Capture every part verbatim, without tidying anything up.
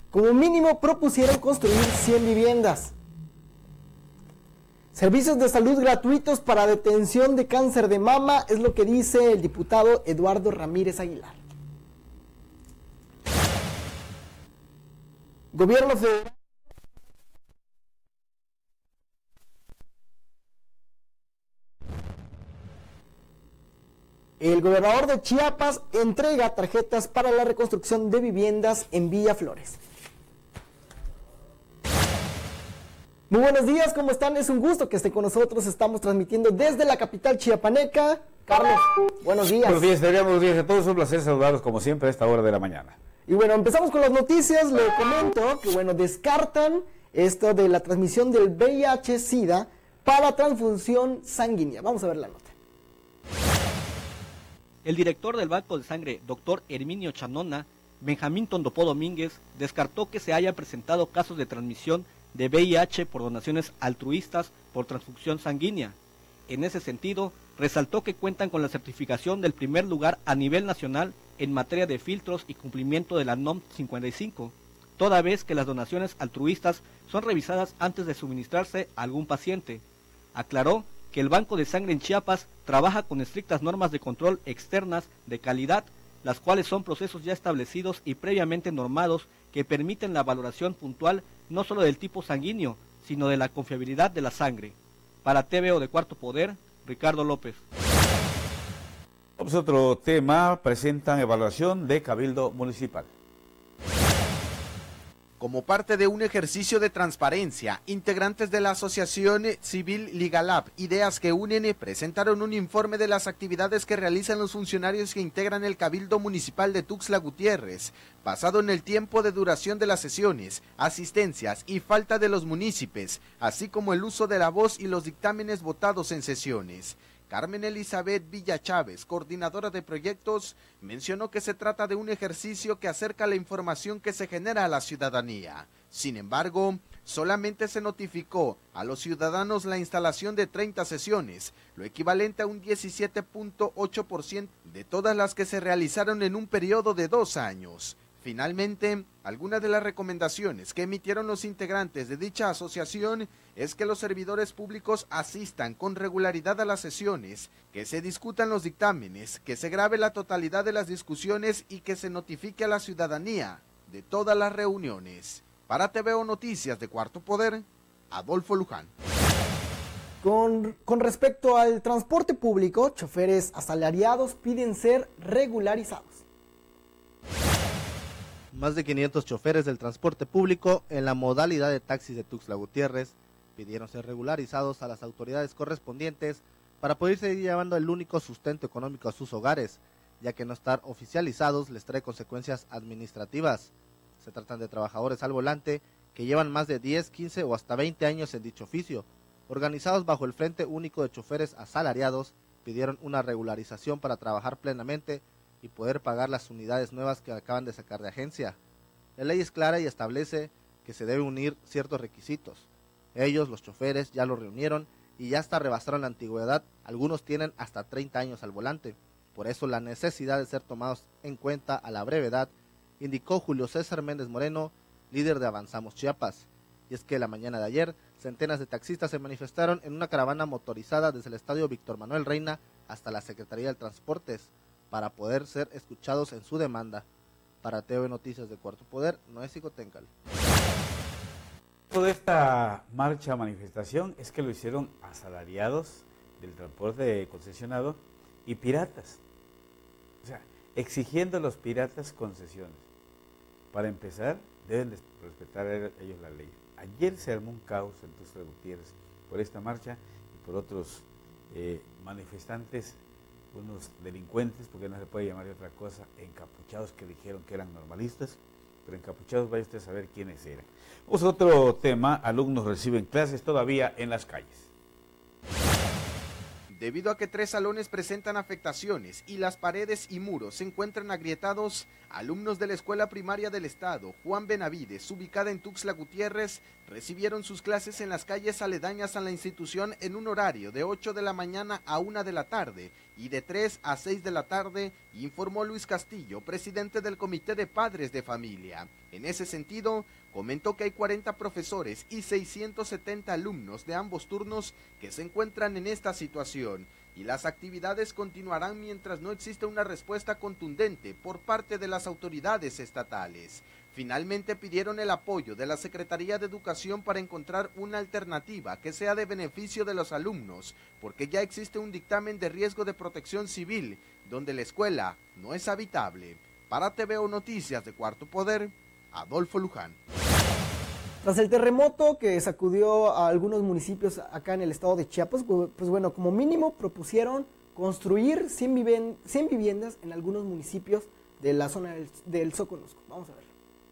Como mínimo propusieron construir cien viviendas. Servicios de salud gratuitos para detención de cáncer de mama, es lo que dice el diputado Eduardo Ramírez Aguilar. Gobierno federal. El gobernador de Chiapas entrega tarjetas para la reconstrucción de viviendas en Villa Flores. Muy buenos días, ¿cómo están? Es un gusto que estén con nosotros. Estamos transmitiendo desde la capital chiapaneca. Carlos, buenos días. Buenos días, Adrián, buenos días a todos. Un placer saludarlos como siempre a esta hora de la mañana. Y bueno, empezamos con las noticias. Le comento que, bueno, descartan esto de la transmisión del V I H SIDA para transfusión sanguínea. Vamos a ver la nota. El director del Banco de Sangre, doctor Herminio Chanona, Benjamín Tondopó Domínguez, descartó que se hayan presentado casos de transmisión de V I H por donaciones altruistas por transfusión sanguínea. En ese sentido, resaltó que cuentan con la certificación del primer lugar a nivel nacional en materia de filtros y cumplimiento de la N O M cincuenta y cinco, toda vez que las donaciones altruistas son revisadas antes de suministrarse a algún paciente. Aclaró que el Banco de Sangre en Chiapas trabaja con estrictas normas de control externas de calidad, las cuales son procesos ya establecidos y previamente normados que permiten la valoración puntual no solo del tipo sanguíneo, sino de la confiabilidad de la sangre. Para T V O de Cuarto Poder, Ricardo López. Vamos a otro tema, presentan evaluación de Cabildo Municipal. Como parte de un ejercicio de transparencia, integrantes de la Asociación Civil Ligalab, Ideas que Unen, presentaron un informe de las actividades que realizan los funcionarios que integran el Cabildo Municipal de Tuxtla Gutiérrez, basado en el tiempo de duración de las sesiones, asistencias y falta de los municipios, así como el uso de la voz y los dictámenes votados en sesiones. Carmen Elizabeth Villa Chávez, coordinadora de proyectos, mencionó que se trata de un ejercicio que acerca la información que se genera a la ciudadanía. Sin embargo, solamente se notificó a los ciudadanos la instalación de treinta sesiones, lo equivalente a un diecisiete punto ocho por ciento de todas las que se realizaron en un periodo de dos años. Finalmente, algunas de las recomendaciones que emitieron los integrantes de dicha asociación es que los servidores públicos asistan con regularidad a las sesiones, que se discutan los dictámenes, que se grabe la totalidad de las discusiones y que se notifique a la ciudadanía de todas las reuniones. Para T V O Noticias de Cuarto Poder, Adolfo Luján. Con, con respecto al transporte público, choferes asalariados piden ser regularizados. Más de quinientos choferes del transporte público en la modalidad de taxis de Tuxtla Gutiérrez pidieron ser regularizados a las autoridades correspondientes para poder seguir llevando el único sustento económico a sus hogares, ya que no estar oficializados les trae consecuencias administrativas. Se tratan de trabajadores al volante que llevan más de diez, quince o hasta veinte años en dicho oficio. Organizados bajo el Frente Único de Choferes Asalariados, pidieron una regularización para trabajar plenamente y poder pagar las unidades nuevas que acaban de sacar de agencia. La ley es clara y establece que se debe unir ciertos requisitos. Ellos, los choferes, ya lo reunieron y ya hasta rebasaron la antigüedad, algunos tienen hasta treinta años al volante. Por eso la necesidad de ser tomados en cuenta a la brevedad, indicó Julio César Méndez Moreno, líder de Avanzamos Chiapas. Y es que la mañana de ayer, centenas de taxistas se manifestaron en una caravana motorizada desde el Estadio Víctor Manuel Reina hasta la Secretaría de Transportes, para poder ser escuchados en su demanda. Para T V Noticias de Cuarto Poder, Noé Xicoténcatl. Toda esta marcha, manifestación, es que lo hicieron asalariados del transporte concesionado y piratas. O sea, exigiendo a los piratas concesiones. Para empezar, deben respetar ellos la ley. Ayer se armó un caos en Tuxtla Gutiérrez por esta marcha y por otros eh, manifestantes, unos delincuentes, porque no se puede llamar de otra cosa, encapuchados, que dijeron que eran normalistas, pero encapuchados vaya usted a saber quiénes eran. Vamos a otro tema, alumnos reciben clases todavía en las calles. Debido a que tres salones presentan afectaciones y las paredes y muros se encuentran agrietados, alumnos de la Escuela Primaria del Estado, Juan Benavides, ubicada en Tuxtla Gutiérrez, recibieron sus clases en las calles aledañas a la institución en un horario de ocho de la mañana a una de la tarde y de tres a seis de la tarde, informó Luis Castillo, presidente del Comité de Padres de Familia. En ese sentido, comentó que hay cuarenta profesores y seiscientos setenta alumnos de ambos turnos que se encuentran en esta situación y las actividades continuarán mientras no exista una respuesta contundente por parte de las autoridades estatales. Finalmente pidieron el apoyo de la Secretaría de Educación para encontrar una alternativa que sea de beneficio de los alumnos, porque ya existe un dictamen de riesgo de protección civil, donde la escuela no es habitable. Para T V O Noticias de Cuarto Poder, Adolfo Luján. Tras el terremoto que sacudió a algunos municipios acá en el estado de Chiapas, pues bueno, como mínimo propusieron construir cien viviendas en algunos municipios de la zona del, del Soconusco. Vamos a ver.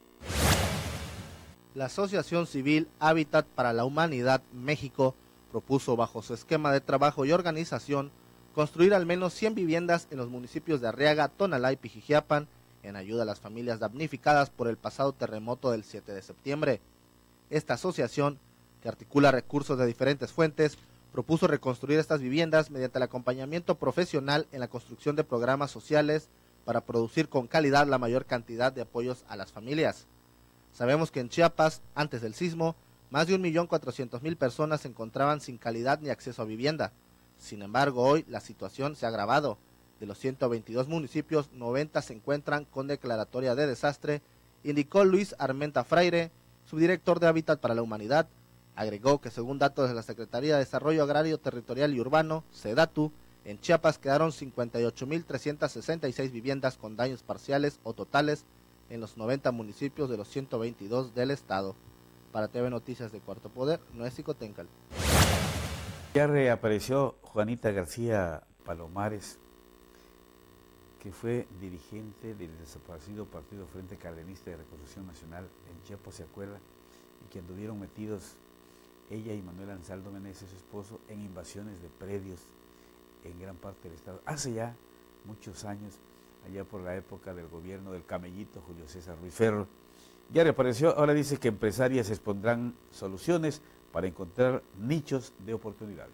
La Asociación Civil Hábitat para la Humanidad México propuso bajo su esquema de trabajo y organización construir al menos cien viviendas en los municipios de Arriaga, Tonalá y Pijijiapan en ayuda a las familias damnificadas por el pasado terremoto del siete de septiembre. Esta asociación, que articula recursos de diferentes fuentes, propuso reconstruir estas viviendas mediante el acompañamiento profesional en la construcción de programas sociales para producir con calidad la mayor cantidad de apoyos a las familias. Sabemos que en Chiapas, antes del sismo, más de un millón cuatrocientos mil personas se encontraban sin calidad ni acceso a vivienda. Sin embargo, hoy la situación se ha agravado. De los ciento veintidós municipios, noventa se encuentran con declaratoria de desastre, indicó Luis Armenta Fraire, subdirector de Hábitat para la Humanidad. Agregó que según datos de la Secretaría de Desarrollo Agrario, Territorial y Urbano, SEDATU, en Chiapas quedaron cincuenta y ocho mil trescientas sesenta y seis viviendas con daños parciales o totales en los noventa municipios de los ciento veintidós del estado. Para T V Noticias de Cuarto Poder, Noé Xicoténcal. Ya reapareció Juanita García Palomares, que fue dirigente del desaparecido Partido Frente Cardenista de Reconstrucción Nacional en Chiapas, ¿se acuerda? Y que anduvieron metidos ella y Manuel Ansaldo Meneses, su esposo, en invasiones de predios en gran parte del estado. Hace ya muchos años, allá por la época del gobierno del camellito Julio César Ruiz Ferro. Ya reapareció, ahora dice que empresarias expondrán soluciones para encontrar nichos de oportunidades.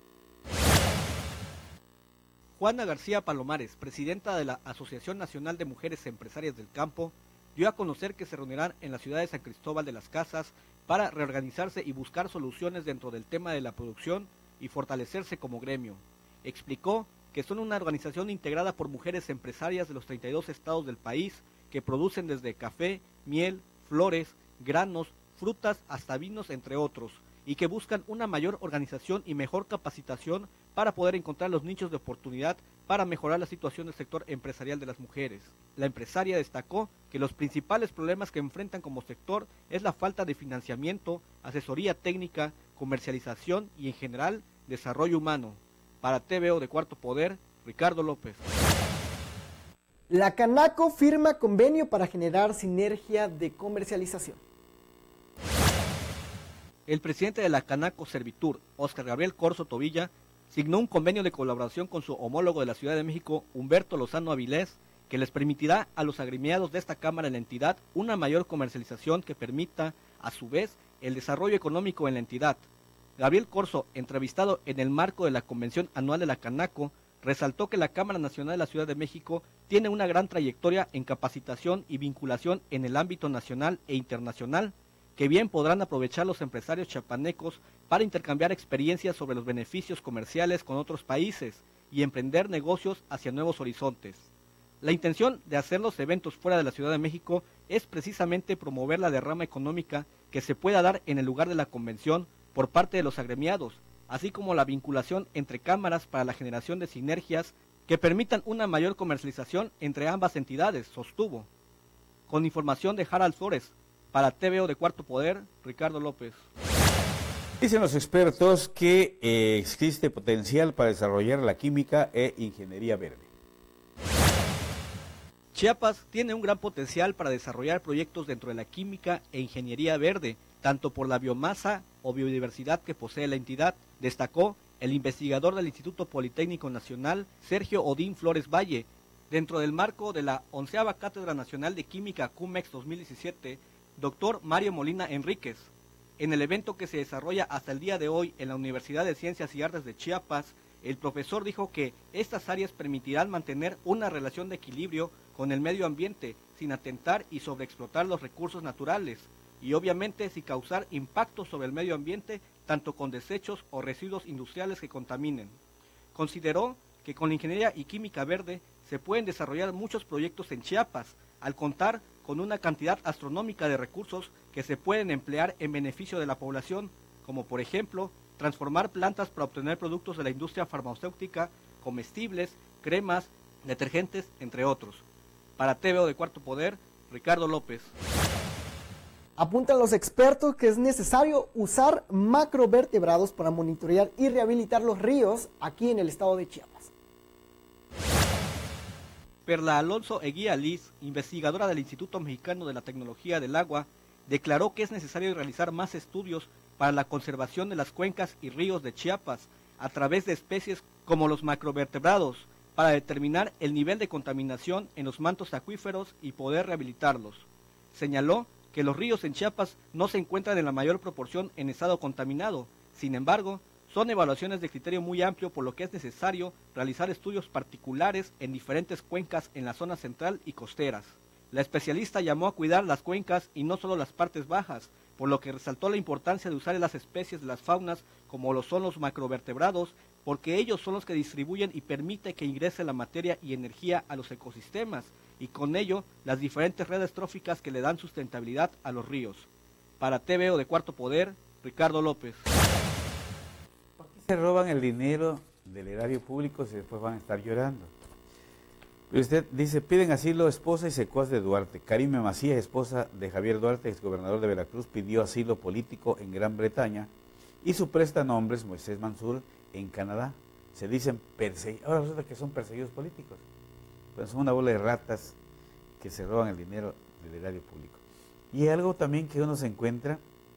Juana García Palomares, presidenta de la Asociación Nacional de Mujeres Empresarias del Campo, dio a conocer que se reunirán en la ciudad de San Cristóbal de las Casas para reorganizarse y buscar soluciones dentro del tema de la producción y fortalecerse como gremio. Explicó que son una organización integrada por mujeres empresarias de los treinta y dos estados del país que producen desde café, miel, flores, granos, frutas hasta vinos, entre otros, y que buscan una mayor organización y mejor capacitación para poder encontrar los nichos de oportunidad para mejorar la situación del sector empresarial de las mujeres. La empresaria destacó que los principales problemas que enfrentan como sector es la falta de financiamiento, asesoría técnica, comercialización y en general desarrollo humano. Para T V O de Cuarto Poder, Ricardo López. La Canaco firma convenio para generar sinergia de comercialización. El presidente de la Canaco Servitur, Óscar Gabriel Corzo Tobilla, signó un convenio de colaboración con su homólogo de la Ciudad de México, Humberto Lozano Avilés, que les permitirá a los agremiados de esta Cámara en la entidad una mayor comercialización que permita, a su vez, el desarrollo económico en la entidad. Gabriel Corzo, entrevistado en el marco de la Convención Anual de la Canaco, resaltó que la Cámara Nacional de la Ciudad de México tiene una gran trayectoria en capacitación y vinculación en el ámbito nacional e internacional, que bien podrán aprovechar los empresarios chiapanecos para intercambiar experiencias sobre los beneficios comerciales con otros países y emprender negocios hacia nuevos horizontes. La intención de hacer los eventos fuera de la Ciudad de México es precisamente promover la derrama económica que se pueda dar en el lugar de la convención por parte de los agremiados, así como la vinculación entre cámaras para la generación de sinergias que permitan una mayor comercialización entre ambas entidades, sostuvo. Con información de Harald Flores, para T V O de Cuarto Poder, Ricardo López. Dicen los expertos que eh, existe potencial para desarrollar la química e ingeniería verde. Chiapas tiene un gran potencial para desarrollar proyectos dentro de la química e ingeniería verde, tanto por la biomasa o biodiversidad que posee la entidad, destacó el investigador del Instituto Politécnico Nacional, Sergio Odín Flores Valle, dentro del marco de la onceava Cátedra Nacional de Química CUMEX dos mil diecisiete, doctor Mario Molina Enríquez. En el evento que se desarrolla hasta el día de hoy en la Universidad de Ciencias y Artes de Chiapas, el profesor dijo que estas áreas permitirán mantener una relación de equilibrio con el medio ambiente sin atentar y sobreexplotar los recursos naturales y obviamente sin causar impactos sobre el medio ambiente tanto con desechos o residuos industriales que contaminen. Consideró que con la ingeniería y química verde se pueden desarrollar muchos proyectos en Chiapas al contar con una cantidad astronómica de recursos que se pueden emplear en beneficio de la población, como por ejemplo transformar plantas para obtener productos de la industria farmacéutica, comestibles, cremas, detergentes, entre otros. Para T V O de Cuarto Poder, Ricardo López. Apuntan los expertos que es necesario usar macrovertebrados para monitorear y rehabilitar los ríos aquí en el estado de Chiapas. Perla Alonso Eguía Liz, investigadora del Instituto Mexicano de la Tecnología del Agua, declaró que es necesario realizar más estudios para la conservación de las cuencas y ríos de Chiapas a través de especies como los macrovertebrados para determinar el nivel de contaminación en los mantos acuíferos y poder rehabilitarlos. Señaló que los ríos en Chiapas no se encuentran en la mayor proporción en estado contaminado, sin embargo, son evaluaciones de criterio muy amplio por lo que es necesario realizar estudios particulares en diferentes cuencas en la zona central y costeras. La especialista llamó a cuidar las cuencas y no solo las partes bajas, por lo que resaltó la importancia de usar las especies de las faunas como lo son los macrovertebrados, porque ellos son los que distribuyen y permiten que ingrese la materia y energía a los ecosistemas, y con ello las diferentes redes tróficas que le dan sustentabilidad a los ríos. Para T V O de Cuarto Poder, Ricardo López. ¿Por qué se roban el dinero del erario público si después van a estar llorando? Usted dice, piden asilo esposa y secuaz de Duarte. Karime Macías, esposa de Javier Duarte, exgobernador de Veracruz, pidió asilo político en Gran Bretaña y su prestanombres, Moisés Mansur, en Canadá. Se dicen perseguidos, ahora resulta que son perseguidos políticos. Pero son una bola de ratas que se roban el dinero del erario público. Y algo también que uno se encuentra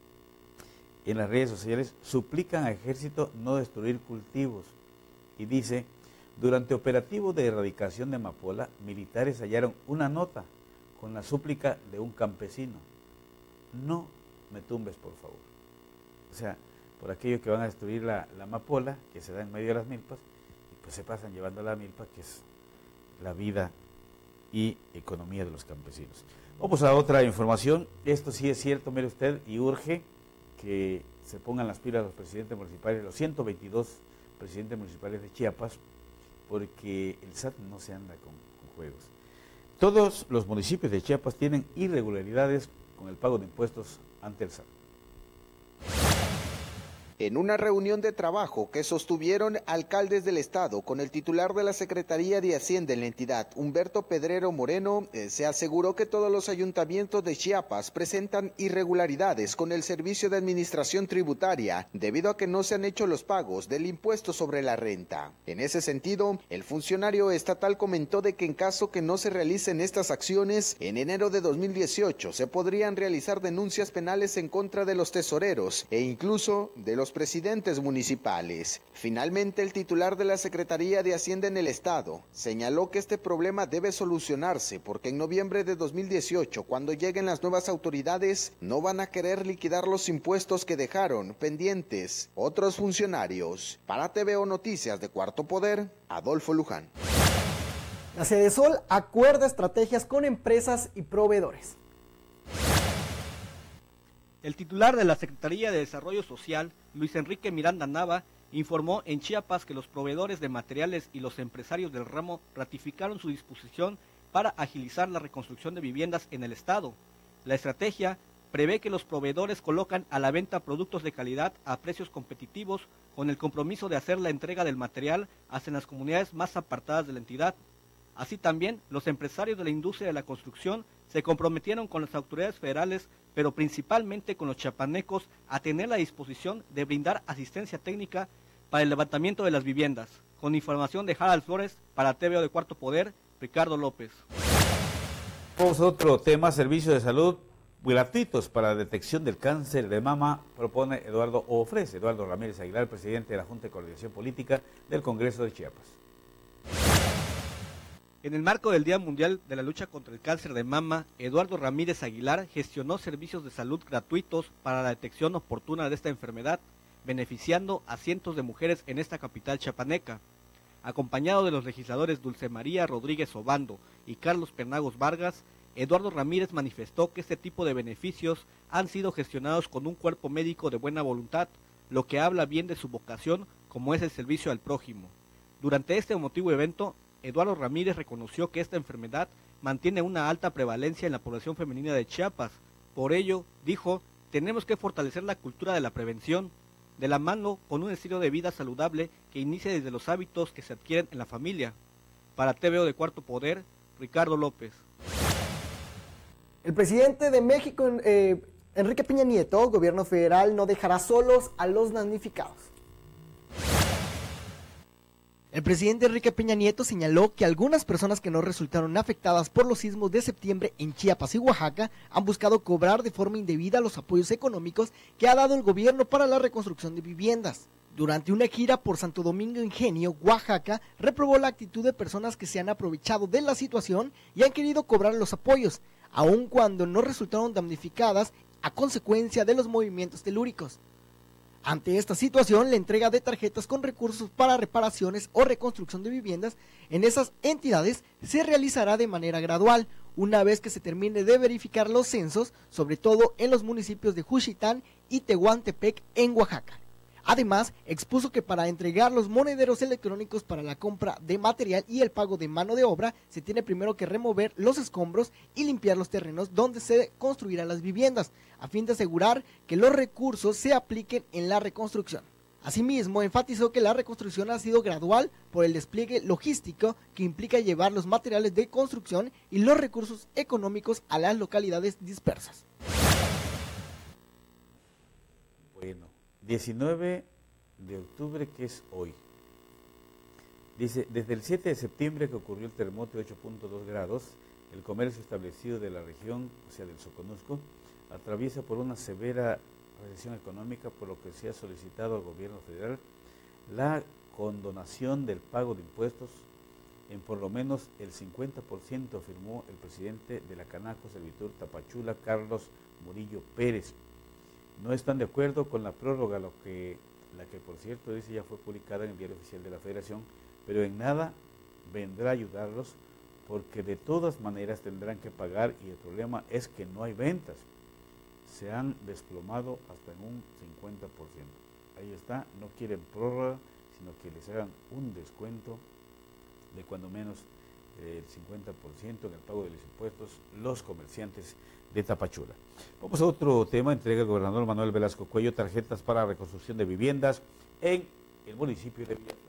en las redes sociales, suplican al ejército no destruir cultivos. Y dice, durante operativo de erradicación de amapola, militares hallaron una nota con la súplica de un campesino. No me tumbes, por favor. O sea, por aquello que van a destruir la, la amapola, que se da en medio de las milpas, y pues se pasan llevando la milpa, que es la vida y economía de los campesinos. Vamos a otra información. Esto sí es cierto, mire usted, y urge que se pongan las pilas los presidentes municipales, los ciento veintidós presidentes municipales de Chiapas, porque el S A T no se anda con, con juegos. Todos los municipios de Chiapas tienen irregularidades con el pago de impuestos ante el S A T. En una reunión de trabajo que sostuvieron alcaldes del estado con el titular de la Secretaría de Hacienda en la entidad, Humberto Pedrero Moreno, eh, se aseguró que todos los ayuntamientos de Chiapas presentan irregularidades con el Servicio de Administración Tributaria debido a que no se han hecho los pagos del impuesto sobre la renta. En ese sentido, el funcionario estatal comentó de que en caso que no se realicen estas acciones, en enero de dos mil dieciocho se podrían realizar denuncias penales en contra de los tesoreros e incluso de los presidentes municipales. Finalmente, el titular de la Secretaría de Hacienda en el estado señaló que este problema debe solucionarse porque en noviembre de dos mil dieciocho, cuando lleguen las nuevas autoridades, no van a querer liquidar los impuestos que dejaron pendientes otros funcionarios. Para T V O Noticias de Cuarto Poder, Adolfo Luján. La Sedesol acuerda estrategias con empresas y proveedores. El titular de la Secretaría de Desarrollo Social, Luis Enrique Miranda Nava, informó en Chiapas que los proveedores de materiales y los empresarios del ramo ratificaron su disposición para agilizar la reconstrucción de viviendas en el estado. La estrategia prevé que los proveedores colocan a la venta productos de calidad a precios competitivos con el compromiso de hacer la entrega del material hacia las comunidades más apartadas de la entidad. Así también, los empresarios de la industria de la construcción se comprometieron con las autoridades federales, pero principalmente con los chiapanecos, a tener la disposición de brindar asistencia técnica para el levantamiento de las viviendas. Con información de Harald Flores, para T V O de Cuarto Poder, Ricardo López. Vamos a otro tema, servicios de salud gratuitos para la detección del cáncer de mama, propone Eduardo, o ofrece Eduardo Ramírez Aguilar, presidente de la Junta de Coordinación Política del Congreso de Chiapas. En el marco del Día Mundial de la Lucha contra el Cáncer de Mama, Eduardo Ramírez Aguilar gestionó servicios de salud gratuitos para la detección oportuna de esta enfermedad, beneficiando a cientos de mujeres en esta capital chiapaneca. Acompañado de los legisladores Dulce María Rodríguez Obando y Carlos Pernagos Vargas, Eduardo Ramírez manifestó que este tipo de beneficios han sido gestionados con un cuerpo médico de buena voluntad, lo que habla bien de su vocación como es el servicio al prójimo. Durante este emotivo evento, Eduardo Ramírez reconoció que esta enfermedad mantiene una alta prevalencia en la población femenina de Chiapas. Por ello, dijo, tenemos que fortalecer la cultura de la prevención, de la mano con un estilo de vida saludable que inicie desde los hábitos que se adquieren en la familia. Para T V O de Cuarto Poder, Ricardo López. El presidente de México, eh, Enrique Peña Nieto, gobierno federal, no dejará solos a los damnificados. El presidente Enrique Peña Nieto señaló que algunas personas que no resultaron afectadas por los sismos de septiembre en Chiapas y Oaxaca han buscado cobrar de forma indebida los apoyos económicos que ha dado el gobierno para la reconstrucción de viviendas. Durante una gira por Santo Domingo Ingenio, Oaxaca, reprobó la actitud de personas que se han aprovechado de la situación y han querido cobrar los apoyos, aun cuando no resultaron damnificadas a consecuencia de los movimientos telúricos. Ante esta situación, la entrega de tarjetas con recursos para reparaciones o reconstrucción de viviendas en esas entidades se realizará de manera gradual, una vez que se termine de verificar los censos, sobre todo en los municipios de Juchitán y Tehuantepec en Oaxaca. Además, expuso que para entregar los monederos electrónicos para la compra de material y el pago de mano de obra, se tiene primero que remover los escombros y limpiar los terrenos donde se construirán las viviendas, a fin de asegurar que los recursos se apliquen en la reconstrucción. Asimismo, enfatizó que la reconstrucción ha sido gradual por el despliegue logístico que implica llevar los materiales de construcción y los recursos económicos a las localidades dispersas. Bueno. diecinueve de octubre, que es hoy. Dice, desde el siete de septiembre que ocurrió el terremoto de ocho punto dos grados, el comercio establecido de la región, o sea del Soconusco, atraviesa por una severa recesión económica, por lo que se ha solicitado al gobierno federal la condonación del pago de impuestos en por lo menos el cincuenta por ciento, afirmó el presidente de la Canaco Servitur Tapachula, Carlos Murillo Pérez. No están de acuerdo con la prórroga, lo que, la que por cierto dice ya fue publicada en el Diario Oficial de la Federación, pero en nada vendrá a ayudarlos porque de todas maneras tendrán que pagar y el problema es que no hay ventas. Se han desplomado hasta en un cincuenta por ciento. Ahí está, no quieren prórroga, sino que les hagan un descuento de cuando menos el cincuenta por ciento en el pago de los impuestos los comerciantes de Tapachula. Vamos a otro tema. Entrega el gobernador Manuel Velasco Cuello tarjetas para reconstrucción de viviendas en el municipio de Villaflores.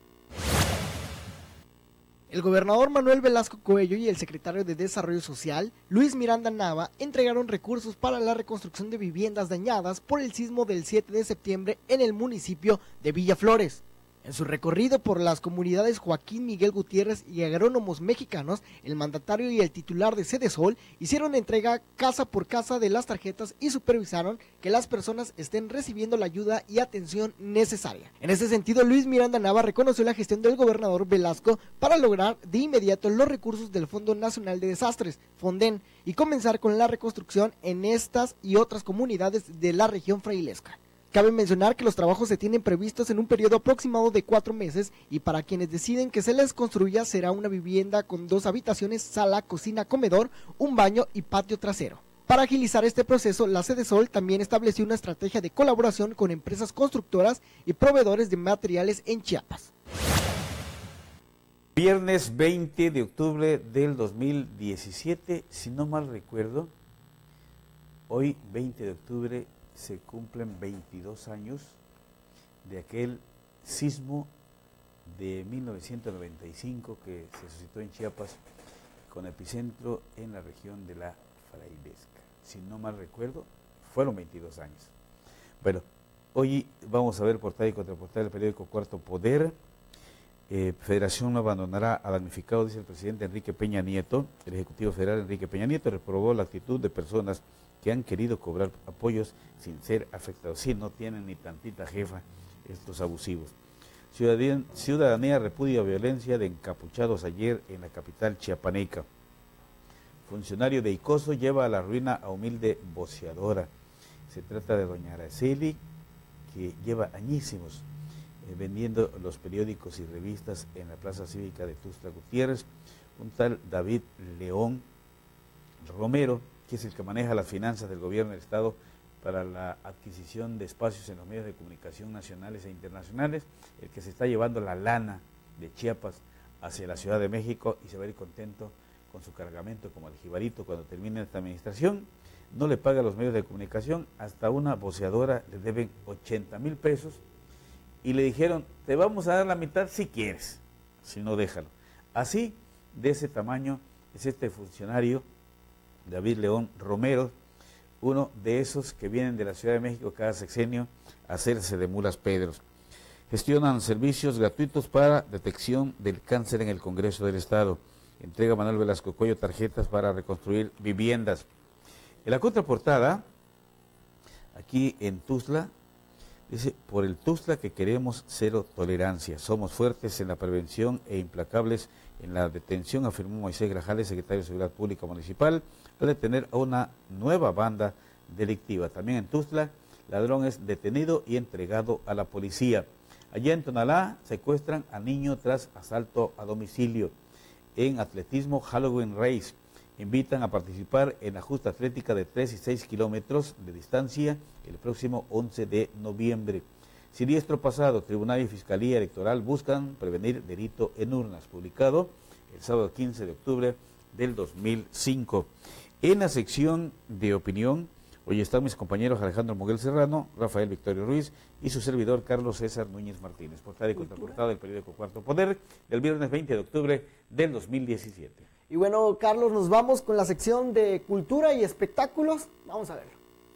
El gobernador Manuel Velasco Cuello y el secretario de Desarrollo Social, Luis Miranda Nava, entregaron recursos para la reconstrucción de viviendas dañadas por el sismo del siete de septiembre en el municipio de Villaflores. En su recorrido por las comunidades Joaquín Miguel Gutiérrez y agrónomos mexicanos, el mandatario y el titular de Sedesol hicieron entrega casa por casa de las tarjetas y supervisaron que las personas estén recibiendo la ayuda y atención necesaria. En ese sentido, Luis Miranda Nava reconoció la gestión del gobernador Velasco para lograr de inmediato los recursos del Fondo Nacional de Desastres, Fonden, y comenzar con la reconstrucción en estas y otras comunidades de la región frailesca. Cabe mencionar que los trabajos se tienen previstos en un periodo aproximado de cuatro meses y para quienes deciden que se les construya será una vivienda con dos habitaciones, sala, cocina, comedor, un baño y patio trasero. Para agilizar este proceso, la Sedesol también estableció una estrategia de colaboración con empresas constructoras y proveedores de materiales en Chiapas. Viernes veinte de octubre del dos mil diecisiete, si no mal recuerdo, hoy veinte de octubre se cumplen veintidós años de aquel sismo de mil novecientos noventa y cinco que se suscitó en Chiapas con epicentro en la región de la Frailesca. Si no mal recuerdo, fueron veintidós años. Bueno, hoy vamos a ver portada y contraportada del periódico Cuarto Poder. Eh, Federación no abandonará a damnificados, dice el presidente Enrique Peña Nieto. El Ejecutivo Federal Enrique Peña Nieto reprobó la actitud de personas que han querido cobrar apoyos sin ser afectados. Sí, no tienen ni tantita jefa estos abusivos. Ciudadanía, ciudadanía repudia violencia de encapuchados ayer en la capital chiapaneca. Funcionario de Icoso lleva a la ruina a humilde boceadora. Se trata de doña Araceli que lleva añísimos eh, vendiendo los periódicos y revistas en la Plaza Cívica de Tuxtla Gutiérrez, un tal David León Romero, que es el que maneja las finanzas del gobierno del Estado para la adquisición de espacios en los medios de comunicación nacionales e internacionales, el que se está llevando la lana de Chiapas hacia la Ciudad de México y se va a ir contento con su cargamento como el jibarito cuando termine esta administración. No le paga a los medios de comunicación, hasta una voceadora le deben ochenta mil pesos y le dijeron, te vamos a dar la mitad si quieres, si no déjalo. Así, de ese tamaño, es este funcionario, David León Romero, uno de esos que vienen de la Ciudad de México cada sexenio a hacerse de mulas pedros. Gestionan servicios gratuitos para detección del cáncer en el Congreso del Estado. Entrega Manuel Velasco Cuello tarjetas para reconstruir viviendas. En la contraportada, aquí en Tuxtla, dice, por el Tuxtla que queremos cero tolerancia. Somos fuertes en la prevención e implacables en la detención, afirmó Moisés Grajales, secretario de Seguridad Pública Municipal, al detener a una nueva banda delictiva. También en Tuxtla, ladrón es detenido y entregado a la policía. Allá en Tonalá secuestran a niño tras asalto a domicilio. En atletismo, Halloween Race. Invitan a participar en la justa atlética de tres y seis kilómetros de distancia el próximo once de noviembre. Siniestro pasado, Tribunal y Fiscalía Electoral buscan prevenir delito en urnas. Publicado el sábado quince de octubre del dos mil cinco. En la sección de opinión, hoy están mis compañeros Alejandro Moguel Serrano, Rafael Victorio Ruiz y su servidor Carlos César Núñez Martínez. Portada y contraportada del periódico Cuarto Poder del viernes veinte de octubre del dos mil diecisiete. Y bueno, Carlos, nos vamos con la sección de cultura y espectáculos. Vamos a verlo.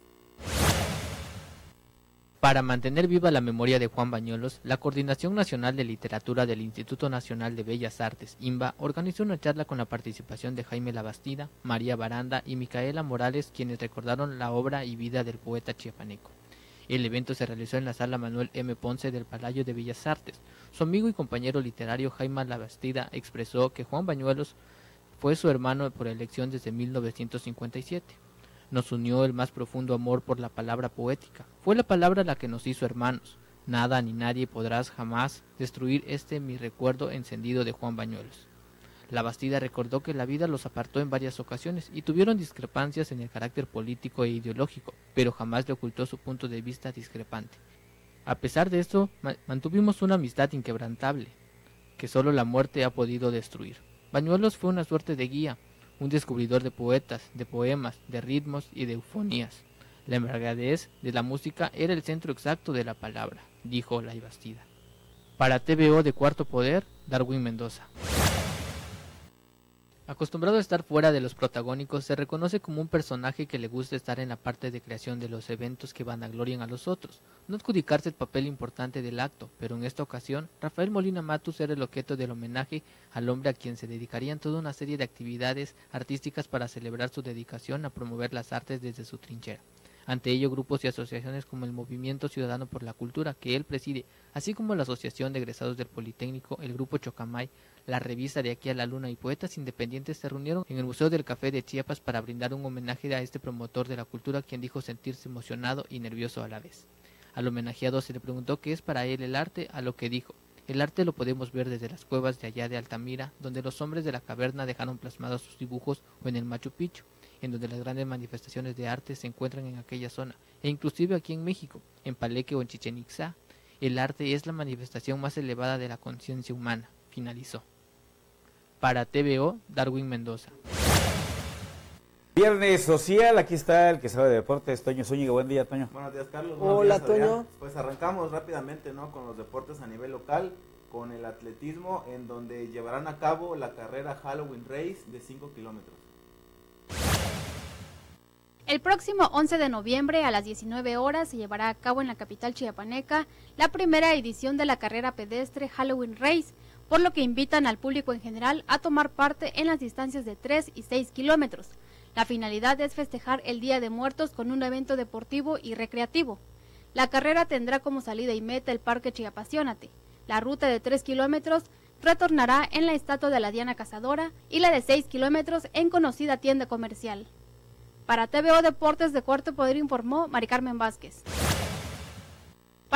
Para mantener viva la memoria de Juan Bañuelos, la Coordinación Nacional de Literatura del Instituto Nacional de Bellas Artes, INBA, organizó una charla con la participación de Jaime Labastida, María Baranda y Micaela Morales, quienes recordaron la obra y vida del poeta chiapaneco. El evento se realizó en la Sala Manuel M. Ponce del Palacio de Bellas Artes. Su amigo y compañero literario Jaime Labastida expresó que Juan Bañuelos fue su hermano por elección desde mil novecientos cincuenta y siete. Nos unió el más profundo amor por la palabra poética. Fue la palabra la que nos hizo hermanos. Nada ni nadie podrás jamás destruir este mi recuerdo encendido de Juan Bañuelos. Labastida recordó que la vida los apartó en varias ocasiones y tuvieron discrepancias en el carácter político e ideológico, pero jamás le ocultó su punto de vista discrepante. A pesar de esto, ma- mantuvimos una amistad inquebrantable, que solo la muerte ha podido destruir. Bañuelos fue una suerte de guía, un descubridor de poetas, de poemas, de ritmos y de eufonías. La embriaguez de la música era el centro exacto de la palabra, dijo Labastida. Para T V O de Cuarto Poder, Darwin Mendoza. Acostumbrado a estar fuera de los protagónicos, se reconoce como un personaje que le gusta estar en la parte de creación de los eventos que vanaglorian a los otros, no adjudicarse el papel importante del acto, pero en esta ocasión, Rafael Molina Matus era el objeto del homenaje al hombre a quien se dedicarían toda una serie de actividades artísticas para celebrar su dedicación a promover las artes desde su trinchera. Ante ello, grupos y asociaciones como el Movimiento Ciudadano por la Cultura, que él preside, así como la Asociación de Egresados del Politécnico, el Grupo Chocamay, la revista De Aquí a la Luna y poetas independientes se reunieron en el Museo del Café de Chiapas para brindar un homenaje a este promotor de la cultura, quien dijo sentirse emocionado y nervioso a la vez. Al homenajeado se le preguntó qué es para él el arte, a lo que dijo: el arte lo podemos ver desde las cuevas de allá de Altamira, donde los hombres de la caverna dejaron plasmados sus dibujos, o en el Machu Picchu, en donde las grandes manifestaciones de arte se encuentran en aquella zona, e inclusive aquí en México, en Palenque o en Chichén Itzá. El arte es la manifestación más elevada de la conciencia humana, finalizó. Para T V O, Darwin Mendoza. Viernes social, aquí está el que sabe de deportes, Toño Zúñiga. Buen día, Toño. Buenos días, Carlos. Buenos Hola, días, Adrián. Toño. Pues arrancamos rápidamente, ¿no?, con los deportes a nivel local, con el atletismo, en donde llevarán a cabo la carrera Halloween Race de cinco kilómetros. El próximo once de noviembre a las diecinueve horas se llevará a cabo en la capital chiapaneca la primera edición de la carrera pedestre Halloween Race, por lo que invitan al público en general a tomar parte en las distancias de tres y seis kilómetros. La finalidad es festejar el Día de Muertos con un evento deportivo y recreativo. La carrera tendrá como salida y meta el Parque Chiapasionate. La ruta de tres kilómetros retornará en la estatua de la Diana Cazadora y la de seis kilómetros en conocida tienda comercial. Para T V O Deportes de Cuarto Poder informó Mari Carmen Vázquez.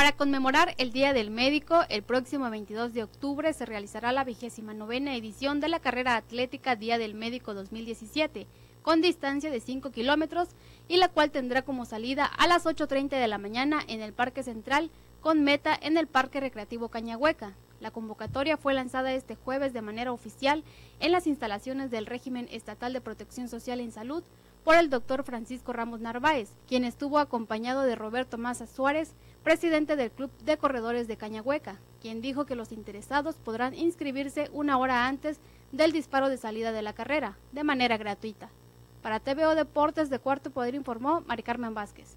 Para conmemorar el Día del Médico, el próximo veintidós de octubre se realizará la vigésima novena edición de la carrera atlética Día del Médico dos mil diecisiete, con distancia de cinco kilómetros, y la cual tendrá como salida a las ocho treinta de la mañana en el Parque Central, con meta en el Parque Recreativo Cañahueca. La convocatoria fue lanzada este jueves de manera oficial en las instalaciones del Régimen Estatal de Protección Social en Salud por el doctor Francisco Ramos Narváez, quien estuvo acompañado de Roberto Maza Suárez, presidente del Club de Corredores de Cañahueca, quien dijo que los interesados podrán inscribirse una hora antes del disparo de salida de la carrera, de manera gratuita. Para T V O Deportes de Cuarto Poder informó Mari Carmen Vázquez.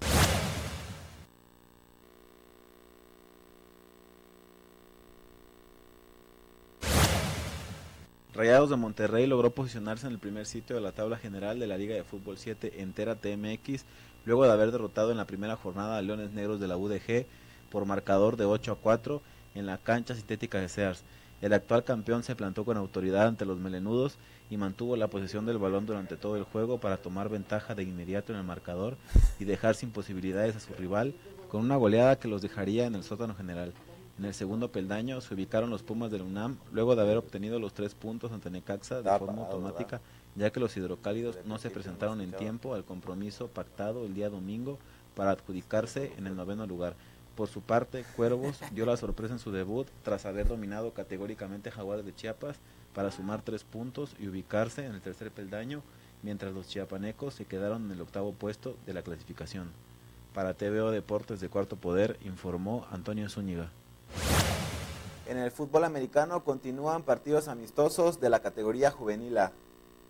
Rayados de Monterrey logró posicionarse en el primer sitio de la tabla general de la Liga de Fútbol siete Entera T M X, luego de haber derrotado en la primera jornada a Leones Negros de la U D G por marcador de ocho a cuatro en la cancha sintética de Sears. El actual campeón se plantó con autoridad ante los melenudos y mantuvo la posesión del balón durante todo el juego para tomar ventaja de inmediato en el marcador y dejar sin posibilidades a su rival, con una goleada que los dejaría en el sótano general. En el segundo peldaño se ubicaron los Pumas del UNAM, luego de haber obtenido los tres puntos ante Necaxa de forma automática, ya que los hidrocálidos no se presentaron en tiempo al compromiso pactado el día domingo para adjudicarse en el noveno lugar. Por su parte, Cuervos dio la sorpresa en su debut tras haber dominado categóricamente Jaguares de Chiapas para sumar tres puntos y ubicarse en el tercer peldaño, mientras los chiapanecos se quedaron en el octavo puesto de la clasificación. Para T V O Deportes de Cuarto Poder informó Antonio Zúñiga. En el fútbol americano continúan partidos amistosos de la categoría Juvenil A.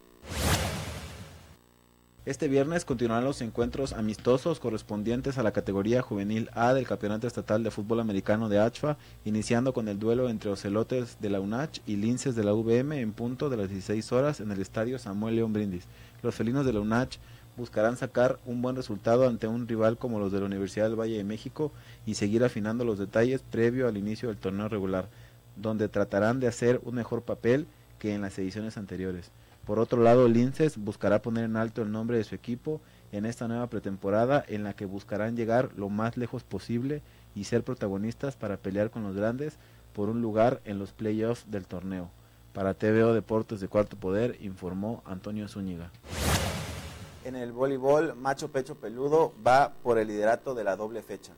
Este viernes continuarán los encuentros amistosos correspondientes a la categoría Juvenil A del Campeonato Estatal de Fútbol Americano de A C F A, iniciando con el duelo entre Ocelotes de la UNACH y Linces de la U V M en punto de las dieciséis horas en el Estadio Samuel León Brindis. Los felinos de la UNACH buscarán sacar un buen resultado ante un rival como los de la Universidad del Valle de México y seguir afinando los detalles previo al inicio del torneo regular, donde tratarán de hacer un mejor papel que en las ediciones anteriores. Por otro lado, Linces buscará poner en alto el nombre de su equipo en esta nueva pretemporada, en la que buscarán llegar lo más lejos posible y ser protagonistas para pelear con los grandes por un lugar en los playoffs del torneo. Para T V O Deportes de Cuarto Poder informó Antonio Zúñiga. En el voleibol, Macho Pecho Peludo va por el liderato de la doble fecha.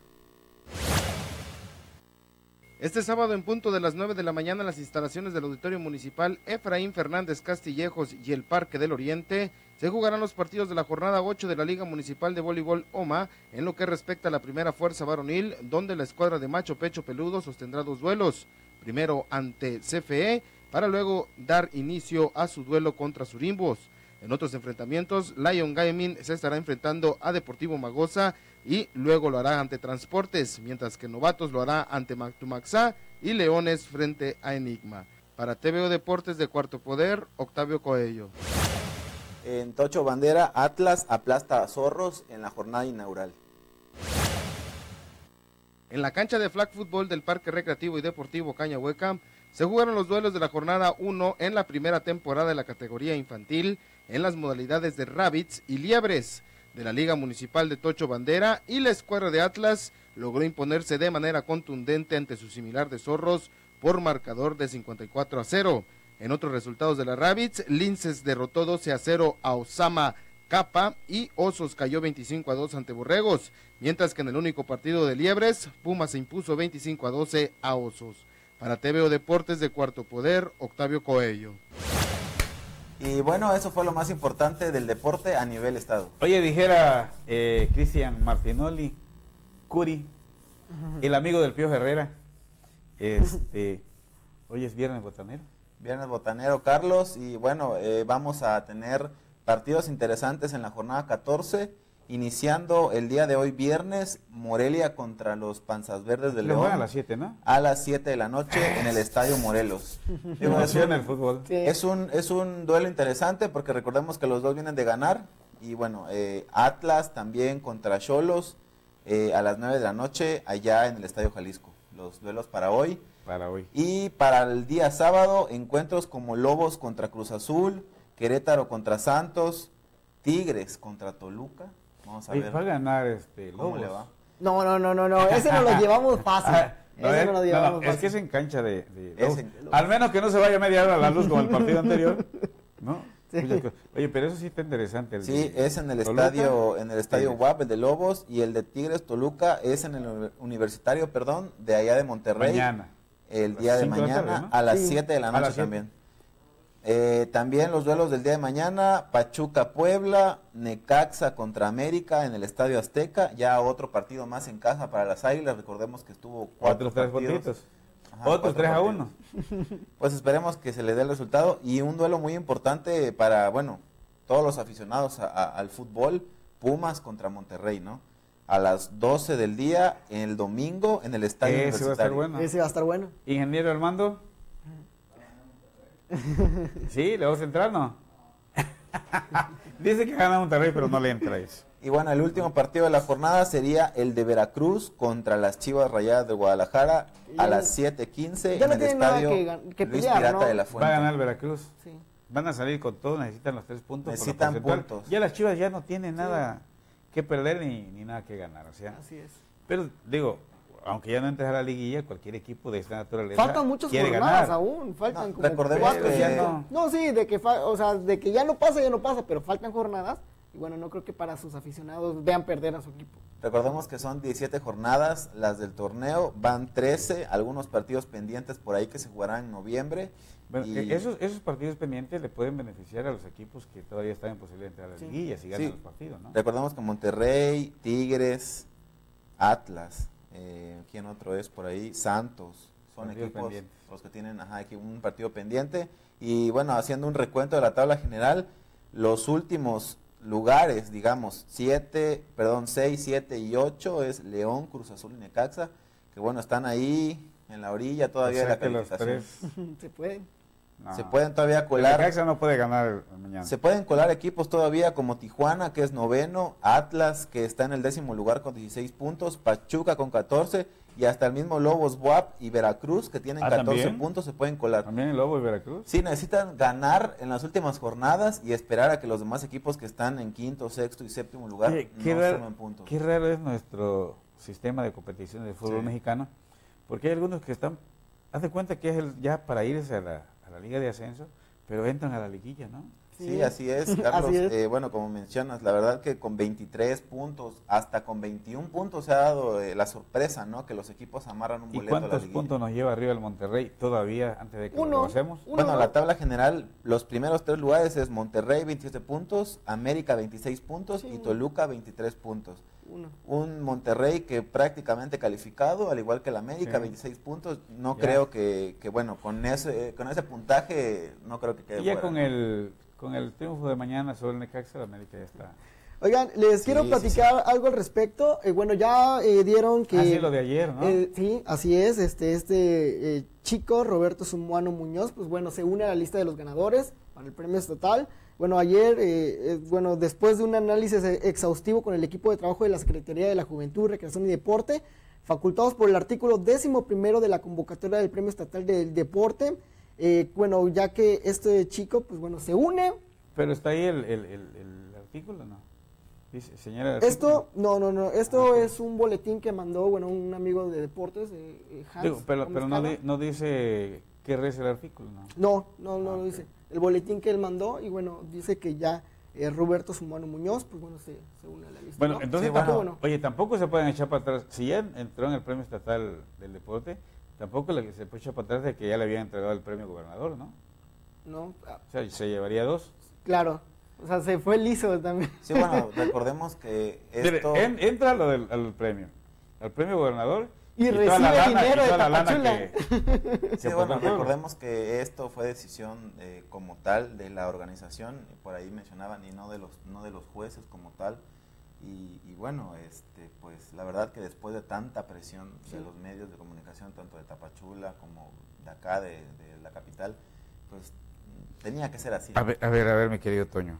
Este sábado en punto de las nueve de la mañana en las instalaciones del Auditorio Municipal Efraín Fernández Castillejos y el Parque del Oriente se jugarán los partidos de la jornada ocho de la Liga Municipal de Voleibol O M A en lo que respecta a la primera fuerza varonil, donde la escuadra de Macho Pecho Peludo sostendrá dos duelos, primero ante C F E para luego dar inicio a su duelo contra Surimbos. En otros enfrentamientos, Lion Gaming se estará enfrentando a Deportivo Magosa y luego lo hará ante Transportes, mientras que Novatos lo hará ante Mactumaxá y Leones frente a Enigma. Para T V O Deportes de Cuarto Poder, Octavio Coello. En Tocho Bandera, Atlas aplasta a Zorros en la jornada inaugural. En la cancha de flag fútbol del Parque Recreativo y Deportivo Cañahueca se jugaron los duelos de la jornada uno en la primera temporada de la categoría infantil en las modalidades de Rabbits y Liebres de la Liga Municipal de Tocho Bandera, y la escuadra de Atlas logró imponerse de manera contundente ante su similar de Zorros por marcador de cincuenta y cuatro a cero. En otros resultados de la Rabbits, Linces derrotó doce a cero a Osama Capa y Osos cayó veinticinco a dos ante Borregos, mientras que en el único partido de Liebres, Pumas se impuso veinticinco a doce a Osos. Para T V O Deportes de Cuarto Poder, Octavio Coello. Y bueno, eso fue lo más importante del deporte a nivel estado. Oye, dijera eh, Cristian Martinoli, Curi, el amigo del Pío Herrera, este, hoy es viernes botanero. Viernes botanero, Carlos, y bueno, eh, vamos a tener partidos interesantes en la jornada catorce, iniciando el día de hoy viernes, Morelia contra los Panzas Verdes de León. A las siete, ¿no? A las siete de la noche en el Estadio Morelos. Digo, es, un, el fútbol. Sí. es, un, es un duelo interesante porque recordemos que los dos vienen de ganar. Y bueno, eh, Atlas también contra Xolos eh, a las nueve de la noche allá en el Estadio Jalisco. Los duelos para hoy. Para hoy. Y para el día sábado, encuentros como Lobos contra Cruz Azul, Querétaro contra Santos, Tigres contra Toluca. Vamos a Oye, ver va a ganar este, cómo Lobos. le va. No, no, no, no, no, ese nos lo llevamos fácil. No, ese es, nos lo no, llevamos no, fácil. es que es en cancha de, de Es Lobos. en- Al menos que no se vaya media hora a la luz como el partido anterior, ¿no? Sí. Oye, oye, pero eso sí está interesante. El Sí, de es en el Toluca, estadio, en el estadio Tigres. U A P, el de Lobos, y el de Tigres Toluca es en el universitario, perdón, de allá de Monterrey. Mañana. El A las día de cinco de la mañana tarde, ¿no? a las Sí. siete de la A noche las siete. también. Eh, también los duelos del día de mañana, Pachuca Puebla, Necaxa contra América en el Estadio Azteca, ya otro partido más en casa para las Águilas, recordemos que estuvo cuatro Otros tres partidos. puntitos. Ajá, Otros cuatro tres a partidos. uno. Pues esperemos que se le dé el resultado y un duelo muy importante para, bueno, todos los aficionados a- a- al fútbol, Pumas contra Monterrey, ¿no? A las doce del día, el domingo, en el Estadio Ese va a estar Universitario. bueno. Ese va a estar bueno. Ingeniero Armando. Sí, le vamos a entrar, ¿no? Dice que gana Monterrey, pero no le entra eso. Y bueno, el último partido de la jornada sería el de Veracruz contra las Chivas Rayadas de Guadalajara a Ya- las siete quince ya en no el tienen nada Estadio que gan- que Luis pelear, Pirata ¿no? de la Va a Fuente. ganar el Veracruz. Sí. Van a salir con todo, necesitan los tres puntos. por lo Necesitan porcentual. puntos. Ya las Chivas ya no tienen nada que perder ni, ni nada que ganar. O sea, Así es. pero digo, aunque ya no entres a la liguilla, cualquier equipo de esta naturaleza Faltan muchas quiere jornadas ganar. aún, faltan No, como recordemos cuatro, que- cinco. No, sí, de que, fa- o sea, de que ya no pasa, ya no pasa, pero faltan jornadas. Y bueno, no creo que para sus aficionados vean perder a su equipo. Recordemos que son diecisiete jornadas las del torneo, van trece, algunos partidos pendientes por ahí que se jugarán en noviembre. Bueno, y- eh, esos, esos partidos pendientes le pueden beneficiar a los equipos que todavía están en posibilidad de entrar a la Sí. liguilla si ganan Sí. los partidos, ¿no? Recordemos que Monterrey, Tigres, Atlas, eh, ¿quién otro es por ahí? Santos, son Partidos equipos pendientes. los que tienen ajá, aquí un partido pendiente. Y bueno, haciendo un recuento de la tabla general, los últimos lugares, digamos, siete, perdón, seis, siete y ocho es León, Cruz Azul y Necaxa, que bueno, están ahí en la orilla todavía O sea de que la los calificación. tres, Se puede. no. Se pueden todavía El colar. Necaxa no puede ganar mañana. Se pueden colar equipos todavía como Tijuana, que es noveno, Atlas, que está en el décimo lugar con dieciséis puntos, Pachuca con catorce, y hasta el mismo Lobos B U A P y Veracruz, que tienen Ah, catorce ¿también? puntos, se pueden colar. También el Lobo y Veracruz. Sí, necesitan ganar en las últimas jornadas y esperar a que los demás equipos que están en quinto, sexto y séptimo lugar Oye, qué, no raro, sumen puntos. qué raro es nuestro sistema de competición de fútbol Sí. mexicano, porque hay algunos que están, haz de cuenta que es el, ya para irse a la, a la liga de ascenso, pero entran a la liguilla, ¿no? Sí, así es, Carlos. Así es. Eh, bueno, como mencionas, la verdad que con veintitrés puntos, hasta con veintiún puntos se ha dado eh, la sorpresa, ¿no? Que los equipos amarran un ¿Y boleto a la cuántos liguilla. puntos nos lleva arriba el Monterrey todavía antes de que Uno. lo hacemos? Uno, Bueno, ¿no? la tabla general, los primeros tres lugares es Monterrey veintisiete puntos, América veintiséis puntos Sí. y Toluca veintitrés puntos. Uno. Un Monterrey que prácticamente calificado, al igual que el América, Sí. veintiséis puntos. No Ya. creo que, que, bueno, con ese con ese puntaje no creo que quede Y ya fuera, con ¿no? el con el triunfo de mañana sobre el Necaxa, la América ya está. Oigan, les Sí, quiero sí, platicar algo al respecto. Eh, bueno, ya eh, dieron que... Ah, sí, lo de ayer, ¿no? Eh, sí, así es. Este, este eh, chico, Roberto Sumuano Muñoz, pues bueno, se une a la lista de los ganadores para el premio estatal. Bueno, ayer, eh, eh, bueno, después de un análisis eh, exhaustivo con el equipo de trabajo de la Secretaría de la Juventud, Recreación y Deporte, facultados por el artículo décimo primero de la convocatoria del Premio Estatal del Deporte, eh, bueno, ya que este chico, pues bueno, se une. Pero está ahí el, el, el, el artículo, ¿no? Dice, señora. el Esto, artículo. no, no, no, esto Ok. es un boletín que mandó, bueno, un amigo de deportes, eh, eh, Hans Digo, pero Gómez pero no, Cava. di- no dice qué reza el artículo, ¿no? No, no, no Ah, lo ok. dice. El boletín que él mandó, y bueno, dice que ya eh, Roberto Sumuano Muñoz, pues bueno, se, se une a la lista. Bueno, ¿no? entonces Sí, bueno. tampoco, Bueno. oye, tampoco se pueden echar para atrás. Si ya entró en el premio estatal del deporte, tampoco le- se puede echar para atrás de que ya le habían entregado el premio gobernador, ¿no? No, ah, O sea, se llevaría dos. claro, o sea, se fue liso también. Sí, bueno, recordemos que Mire, esto... en- entra lo del, al premio, al premio gobernador. Y toda recibe la lana- dinero y de toda la lana Tapachula. que- Sí, que bueno, aportó el pueblo. recordemos que esto fue decisión eh, como tal de la organización, y por ahí mencionaban, y no de los no de los jueces como tal. Y, y bueno, este pues la verdad que después de tanta presión de Sí. los medios de comunicación, tanto de Tapachula como de acá, de, de la capital, pues tenía que ser así. A ver, a ver, a ver, mi querido Toño.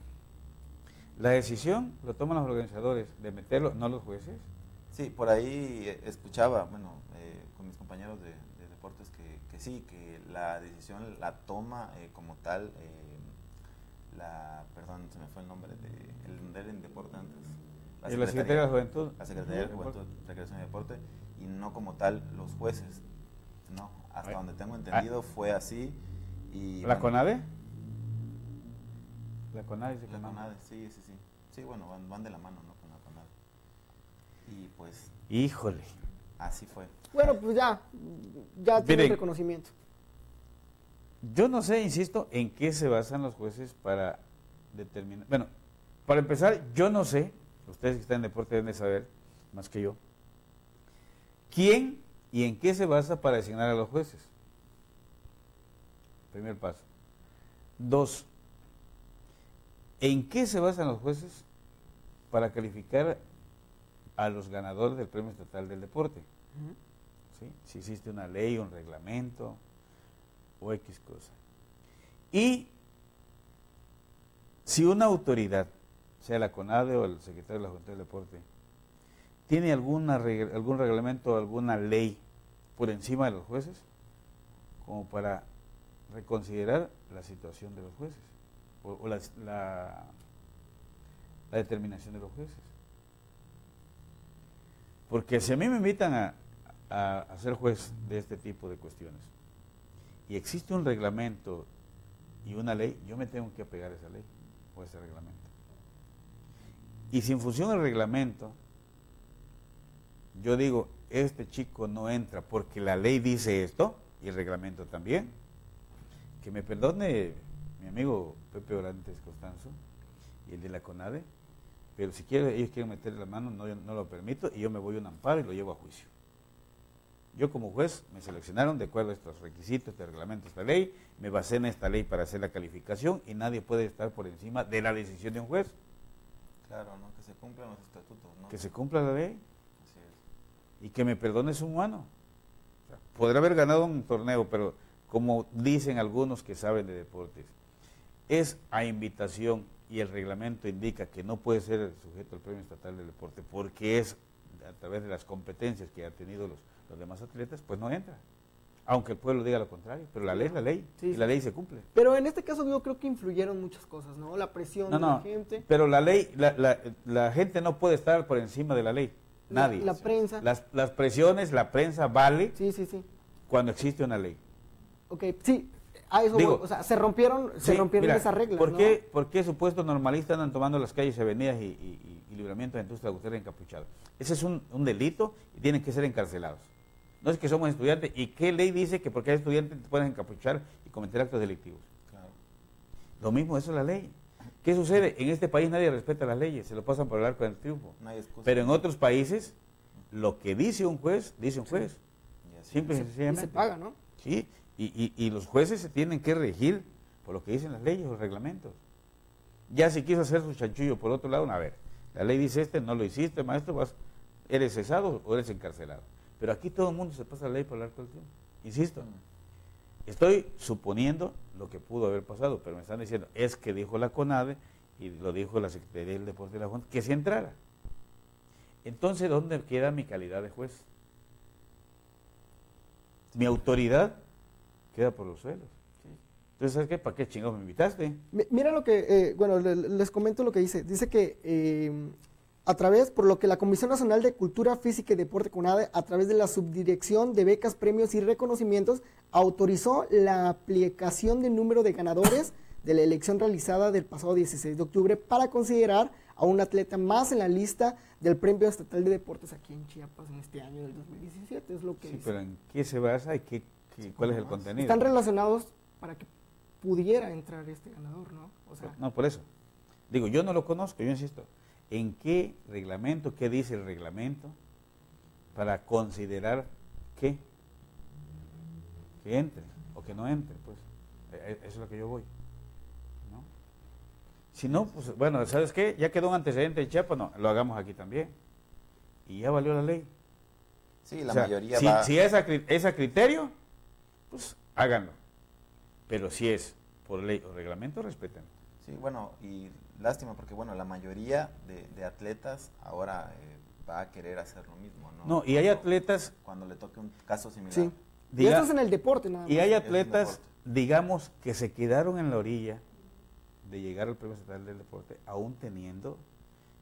La decisión lo toman los organizadores de meterlo, no los jueces. Sí, por ahí eh, escuchaba, bueno, eh, con mis compañeros de, de deportes que, que sí, que la decisión la toma eh, como tal, eh, la, perdón, se me fue el nombre, de, el era en deporte antes, la ¿Y la Secretaría de la Juventud? La Secretaría de Juventud, Recreación y Deporte, y no como tal los jueces. No, hasta Ay. donde tengo entendido Ah. fue así. Y, ¿La bueno, CONADE? La CONADE dice que La no. CONADE, sí, sí, sí. Sí, bueno, van, van de la mano, ¿no? Con la CONADE. Y pues, Híjole. así fue. Bueno, pues ya, ya tiene Miren. reconocimiento. Yo no sé, insisto, en qué se basan los jueces para determinar. Bueno, para empezar, yo no sé, ustedes que están en deporte deben de saber, más que yo, quién y en qué se basa para designar a los jueces. Primer paso. Dos, ¿en qué se basan los jueces para calificar a los ganadores del Premio Estatal del Deporte? Ujú. ¿Sí? Si existe una ley, un reglamento o X cosa. Y si una autoridad, sea la CONADE o el secretario de la Juventud del Deporte, tiene alguna, reg- algún reglamento o alguna ley por encima de los jueces, como para reconsiderar la situación de los jueces o, o la, la, la determinación de los jueces. Porque si a mí me invitan a, a, a ser juez de este tipo de cuestiones y existe un reglamento y una ley, yo me tengo que apegar a esa ley o a ese reglamento. Y si en función del reglamento yo digo, este chico no entra porque la ley dice esto y el reglamento también, que me perdone mi amigo Pepe Orantes Constanzo y el de la CONADE, pero si quiere, ellos quieren meterle la mano, no, yo no lo permito y yo me voy a un amparo y lo llevo a juicio. Yo como juez me seleccionaron de acuerdo a estos requisitos, este reglamento, esta ley, me basé en esta ley para hacer la calificación y nadie puede estar por encima de la decisión de un juez. Claro, ¿no? Que se cumplan los estatutos, ¿no? Que se cumpla la ley Así es. y que me perdone su humano. O sea, podrá haber ganado un torneo, pero como dicen algunos que saben de deportes, es a invitación y el reglamento indica que no puede ser el sujeto al Premio Estatal del Deporte porque es a través de las competencias que han tenido los, los demás atletas, pues no entra. Aunque el pueblo diga lo contrario, pero la ley es la ley Sí, y sí. la ley se cumple. Pero en este caso yo creo que influyeron muchas cosas, ¿no? La presión No, de no, la gente, pero la ley, la, la, la gente no puede estar por encima de la ley, La- nadie. la prensa. Las, las presiones, la prensa vale sí, sí, sí. cuando existe una ley. Ok, sí, a eso Digo, voy. O sea, se rompieron, se Sí, rompieron mira, esas reglas, ¿por ¿no? qué, ¿Por qué supuestos normalistas andan tomando las calles, avenidas y, y, y libramientos de industria Gutiérrez encapuchados? Ese es un, un delito y tienen que ser encarcelados. No es que somos estudiantes. ¿Y qué ley dice que porque eres estudiante te puedes encapuchar y cometer actos delictivos? Claro. Lo mismo, eso es la ley. ¿Qué sucede? En este país nadie respeta las leyes, se lo pasan por el arco del triunfo. No hay excusa. Pero en otros países, lo que dice un juez, dice un juez. Y así Simple y Y sencillamente. se paga, ¿no? Sí, y, y, y los jueces se tienen que regir por lo que dicen las leyes o los reglamentos. Ya si quiso hacer su chanchullo por otro lado, a ver, la ley dice este, no lo hiciste, maestro, vas, eres cesado o eres encarcelado. Pero aquí todo el mundo se pasa la ley por el arco del triunfo. Insisto, estoy suponiendo lo que pudo haber pasado, pero me están diciendo, es que dijo la CONADE y lo dijo la Secretaría del Deporte de la Junta, que si entrara. Entonces, ¿dónde queda mi calidad de juez? Mi autoridad queda por los suelos. Entonces, ¿sabes qué? ¿Para qué chingados me invitaste? Mi- Mira lo que, eh, bueno, le- les comento lo que dice. Dice que eh, a través, por lo que la Comisión Nacional de Cultura Física y Deporte CONADE, a través de la Subdirección de Becas, Premios y Reconocimientos, autorizó la aplicación de número de ganadores de la elección realizada del pasado dieciséis de octubre para considerar a un atleta más en la lista del Premio Estatal de Deportes aquí en Chiapas en este año del dos mil diecisiete, es lo que Sí, dice. pero ¿en qué se basa y qué, qué- cuál es el contenido? Están relacionados para que pudiera entrar este ganador, ¿no? O sea, No, por eso. Digo, yo no lo conozco, yo insisto. ¿En qué reglamento, qué dice el reglamento para considerar que, que entre o que no entre? Pues eh, eso es lo que yo voy. ¿No? Si no, pues bueno, ¿sabes qué? Ya quedó un antecedente en Chiapas, no, lo hagamos aquí también. Y ya valió la ley. Sí, la O sea, mayoría si, va... si es a, cri- es a criterio, pues háganlo. Pero si es por ley o reglamento, respeten. Sí, bueno, y lástima porque, bueno, la mayoría de, de atletas ahora eh, va a querer hacer lo mismo, ¿no? No, y hay Cuando- y Cuando le toque un caso similar. sí. Y Diga- esto es en el deporte nada más. Y hay es un atletas, deporte. digamos, que se quedaron en la orilla de llegar al Premio Estatal del Deporte, aún teniendo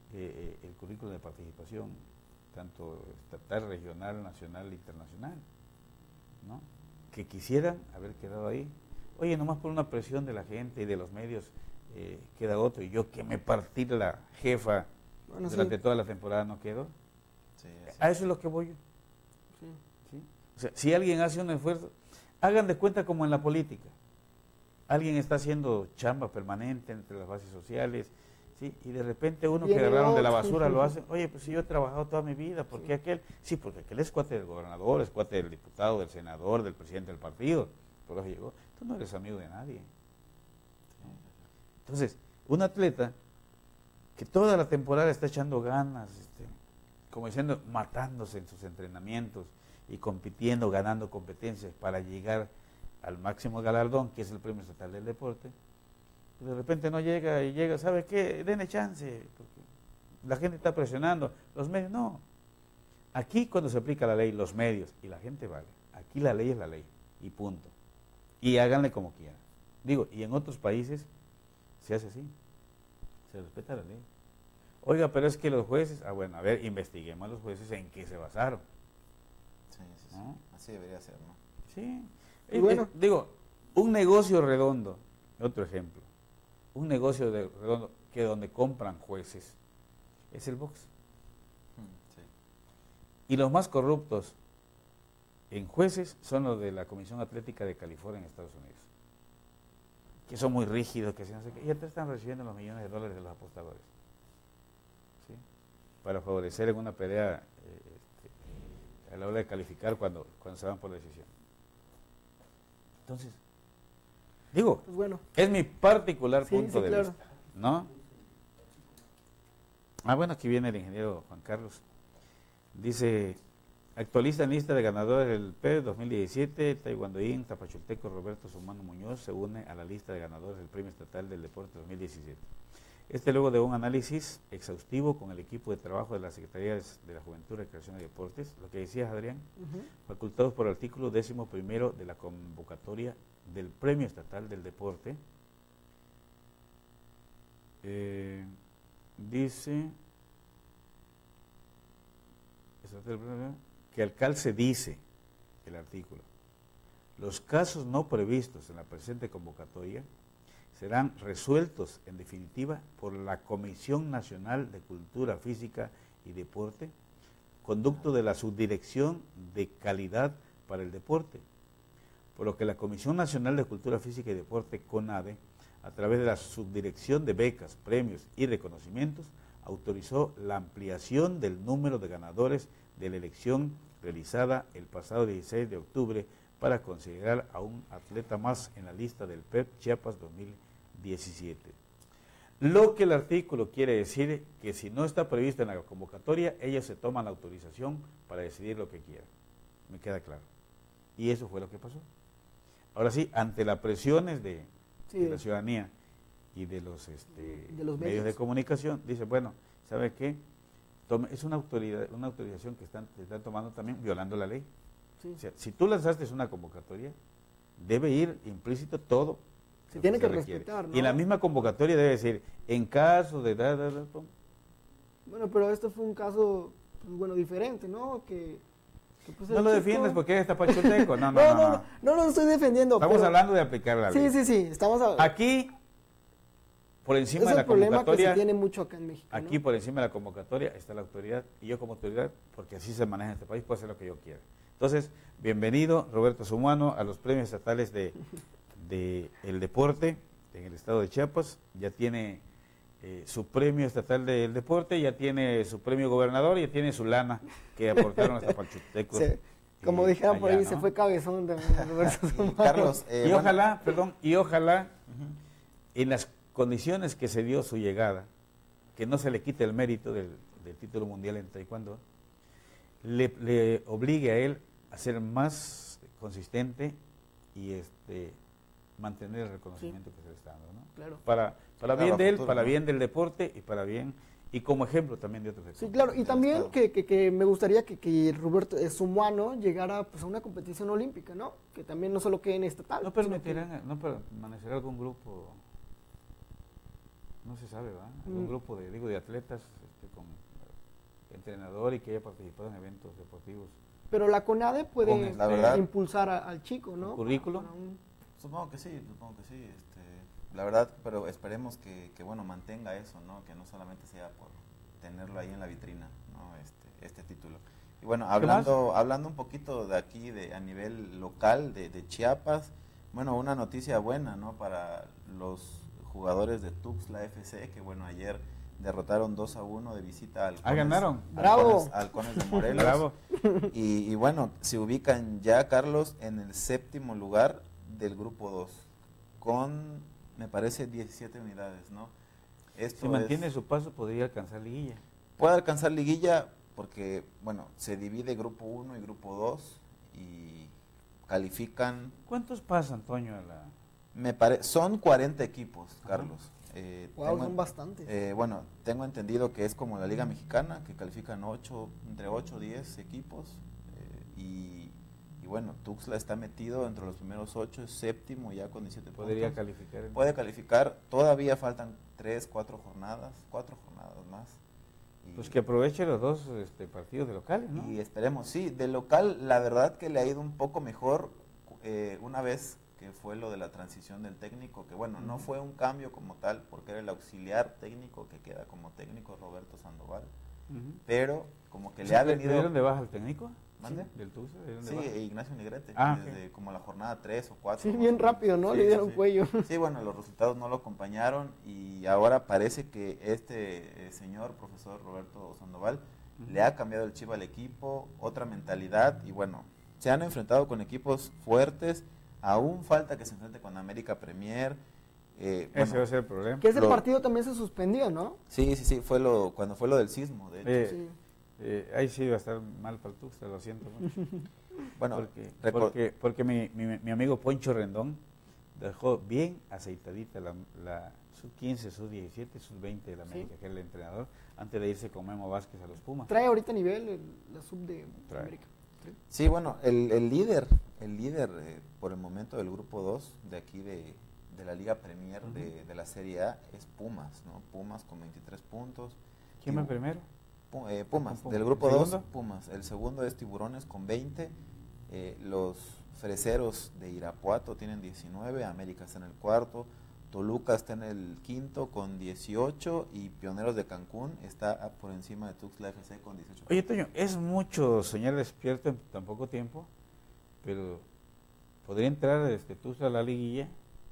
eh, el currículo de participación, tanto estatal, regional, nacional e internacional, ¿no? Que quisieran haber quedado ahí. Oye, nomás por una presión de la gente y de los medios eh, queda otro, y yo que me partí la jefa bueno, durante sí. toda la temporada no quedó. Sí, a eso es lo que voy yo. Sí. ¿Sí? O sea, si alguien hace un esfuerzo, hagan de cuenta como en la política. Alguien está haciendo chamba permanente entre las bases sociales, ¿sí? Y de repente uno que agarraron de la basura lo hace, oye, pues si yo he trabajado toda mi vida, ¿por qué sí. aquel? Sí, porque aquel es cuate del gobernador, es cuate del diputado, del senador, del presidente del partido, por eso llegó. Tú no eres amigo de nadie. Entonces, un atleta que toda la temporada está echando ganas, este, como diciendo, matándose en sus entrenamientos y compitiendo, ganando competencias para llegar al máximo galardón, que es el Premio Estatal del Deporte, y de repente no llega y llega, ¿sabe qué? Denle chance, porque la gente está presionando, los medios, no. Aquí cuando se aplica la ley, los medios y la gente vale. Aquí la ley es la ley, y punto. Y háganle como quieran. Digo, y en otros países se hace así, se respeta la ley. Oiga, pero es que los jueces, ah bueno, a ver, investiguemos a los jueces en qué se basaron. Sí, sí, sí. ¿No? Así debería ser, ¿no? Sí. Y bueno, eh, digo, un negocio redondo, otro ejemplo, un negocio de redondo que donde compran jueces es el box. Sí. Y los más corruptos en jueces son los de la Comisión Atlética de California en Estados Unidos, que son muy rígidos, que se no sé qué, y ya te están recibiendo los millones de dólares de los apostadores, ¿sí? Para favorecer en una pelea eh, este, a la hora de calificar cuando, cuando se van por decisión. Entonces, digo, pues bueno, es mi particular sí, punto sí, de claro. vista, ¿no? Ah, bueno, aquí viene el ingeniero Juan Carlos. Dice, actualiza en lista de ganadores del P E dos mil diecisiete, Taekwondo-in, Tapachulteco Roberto Sumano Muñoz se une a la lista de ganadores del Premio Estatal del Deporte dos mil diecisiete. Este luego de un análisis exhaustivo con el equipo de trabajo de la Secretaría de la Juventud, Recreación y Deportes, lo que decías, Adrián, uh-huh. facultados por el artículo décimo primero de la convocatoria del Premio Estatal del Deporte, eh, dice que al calce dice el artículo, los casos no previstos en la presente convocatoria serán resueltos en definitiva por la Comisión Nacional de Cultura Física y Deporte, conducto de la Subdirección de Calidad para el Deporte, por lo que la Comisión Nacional de Cultura Física y Deporte, CONADE, a través de la Subdirección de Becas, Premios y Reconocimientos, autorizó la ampliación del número de ganadores de la elección realizada el pasado dieciséis de octubre para considerar a un atleta más en la lista del P E P Chiapas dos mil diecisiete. Lo que el artículo quiere decir que si no está previsto en la convocatoria, ellos se toman la autorización para decidir lo que quieran. Me queda claro. Y eso fue lo que pasó. Ahora sí, ante las presiones de, sí. de la ciudadanía y de los, este, de los medios. medios de comunicación, dice, bueno, ¿sabe qué? Tome, es una autoridad, una autorización que están, están tomando también violando la ley. Sí. O sea, si tú lanzaste una convocatoria, debe ir implícito todo. Se tiene que, que respetar, ¿no? Y la misma convocatoria debe decir, en caso de... Da, da, da, bueno, pero esto fue un caso, pues, bueno, diferente, ¿no? Que, que pues, no lo chico... defiendes porque eres tapachulteco. No, no, no, no, no, no, no lo estoy defendiendo. Estamos pero... hablando de aplicar la ley. Sí, sí, sí, estamos a... Aquí, por encima es de la el problema convocatoria... que se tiene mucho acá en México, Aquí, ¿no? por encima de la convocatoria, está la autoridad, y yo como autoridad, porque así se maneja en este país, puedo hacer lo que yo quiera. Entonces, bienvenido, Roberto Sumano, a los premios estatales de, de el deporte en el estado de Chiapas. Ya tiene eh, su premio estatal del deporte, ya tiene su premio gobernador, ya tiene su lana que aportaron los tapachultecos. Sí. Como eh, dijeron por ahí, ¿no? Se fue cabezón también Roberto Sumano. Carlos, eh, y bueno. ojalá, perdón, y ojalá, uh-huh. en las condiciones que se dio su llegada, que no se le quite el mérito del, del título mundial en taekwondo, le, le obligue a él a ser más consistente y este mantener el reconocimiento sí. que se le está dando, ¿no? Claro. Para, para claro, bien de él, futuro, para ¿no? bien del deporte y para bien, y como ejemplo también de otros Sí, ejemplos. claro, y también que, que, que me gustaría que, que Roberto eh, Sumano llegara pues, a una competición olímpica, ¿no? Que también no solo quede en estatal. ¿No permitirán, que... no permanecerá algún grupo? no se sabe, ¿verdad? Un Mm. grupo de, digo, de atletas este, con eh, entrenador y que haya participado en eventos deportivos. Pero la CONADE puede Con este, La verdad. impulsar a- al chico, ¿no? ¿Currículum? Para un- Supongo que sí, supongo que sí. Este, la verdad, pero esperemos que, que, bueno, mantenga eso, ¿no? Que no solamente sea por tenerlo ahí en la vitrina, ¿no? Este, este título. Y bueno, hablando, hablando un poquito de aquí, de a nivel local, de, de Chiapas, bueno, una noticia buena, ¿no? Para los jugadores de Tuxtla F C, que bueno, ayer derrotaron dos a uno de visita al Ah, ganaron. ¡Bravo! Halcones de Morelos. Bravo. Y, y bueno, se ubican ya, Carlos, en el séptimo lugar del grupo dos, con, me parece, diecisiete unidades, ¿no? Esto Si mantiene es- su paso, podría alcanzar liguilla. puede alcanzar liguilla porque, bueno, se divide grupo uno y grupo dos y califican, ¿Cuántos pasan, Toño, a la...? me parece, son cuarenta equipos, Ajá. Carlos. Eh, Wow, tengo son en- bastantes. eh, bueno, tengo entendido que es como la Liga Mexicana, que califican ocho, entre ocho y diez equipos. eh, y, y bueno, Tuxtla está metido entre los primeros ocho, es séptimo ya con diecisiete Podría puntos. calificar. en- Puede calificar, todavía faltan tres, cuatro jornadas, cuatro jornadas más. Y, Pues que aproveche los dos este, partidos de locales, ¿no? y esperemos, sí, de local la verdad que le ha ido un poco mejor eh, una vez que fue lo de la transición del técnico, que bueno, no fue un cambio como tal, porque era el auxiliar técnico que queda como técnico, Roberto Sandoval, Ujú. pero como que O le sea, ha ¿le- venido... ¿Le dieron de baja al técnico? ¿Mande? ¿Del Tuxtla? ¿Le dieron de Sí, baja? Ignacio Negrete, Ah, desde como la jornada tres o cuatro. Sí, más bien o menos. rápido, ¿no? Sí, Le sí, dieron sí. cuello. Sí, bueno, los resultados no lo acompañaron y ahora parece que este eh, señor, profesor Roberto Sandoval, Ujú. le ha cambiado el chip al equipo, otra mentalidad y bueno, se han enfrentado con equipos fuertes, aún falta que se enfrente con América Premier. eh, Ese bueno, va a ser el problema. Que ese Lo- partido también se suspendió, ¿no? sí, sí, sí, fue lo cuando fue lo del sismo, de hecho. Eh, Sí. eh, ahí sí va a estar mal para el Tuxtla, lo siento mucho. Bueno, porque reco- porque, porque mi, mi, mi amigo Poncho Rendón dejó bien aceitadita la, la sub quince, sub diecisiete, sub veinte de la Sí. América, que era el entrenador, antes de irse con Memo Vázquez a los Pumas. Trae ahorita nivel el- la sub de Trae. América. sí, bueno, el, el líder, el líder eh, por el momento del grupo dos de aquí de, de la Liga Premier Ujú. de, de la Serie A es Pumas, ¿no? Pumas con veintitrés puntos. ¿Quién va primero? Pu- eh, Pumas, Pumas. del grupo ¿El dos, segundo? Pumas. El segundo es Tiburones con veinte. eh, los Freseros de Irapuato tienen diecinueve. América está en el cuarto. Toluca está en el quinto con dieciocho. Y Pioneros de Cancún está a- por encima de Tuxtla F C con dieciocho. Oye, Toño, es mucho soñar despierto en tan poco tiempo, pero podría entrar este, Tuxtla a la liguilla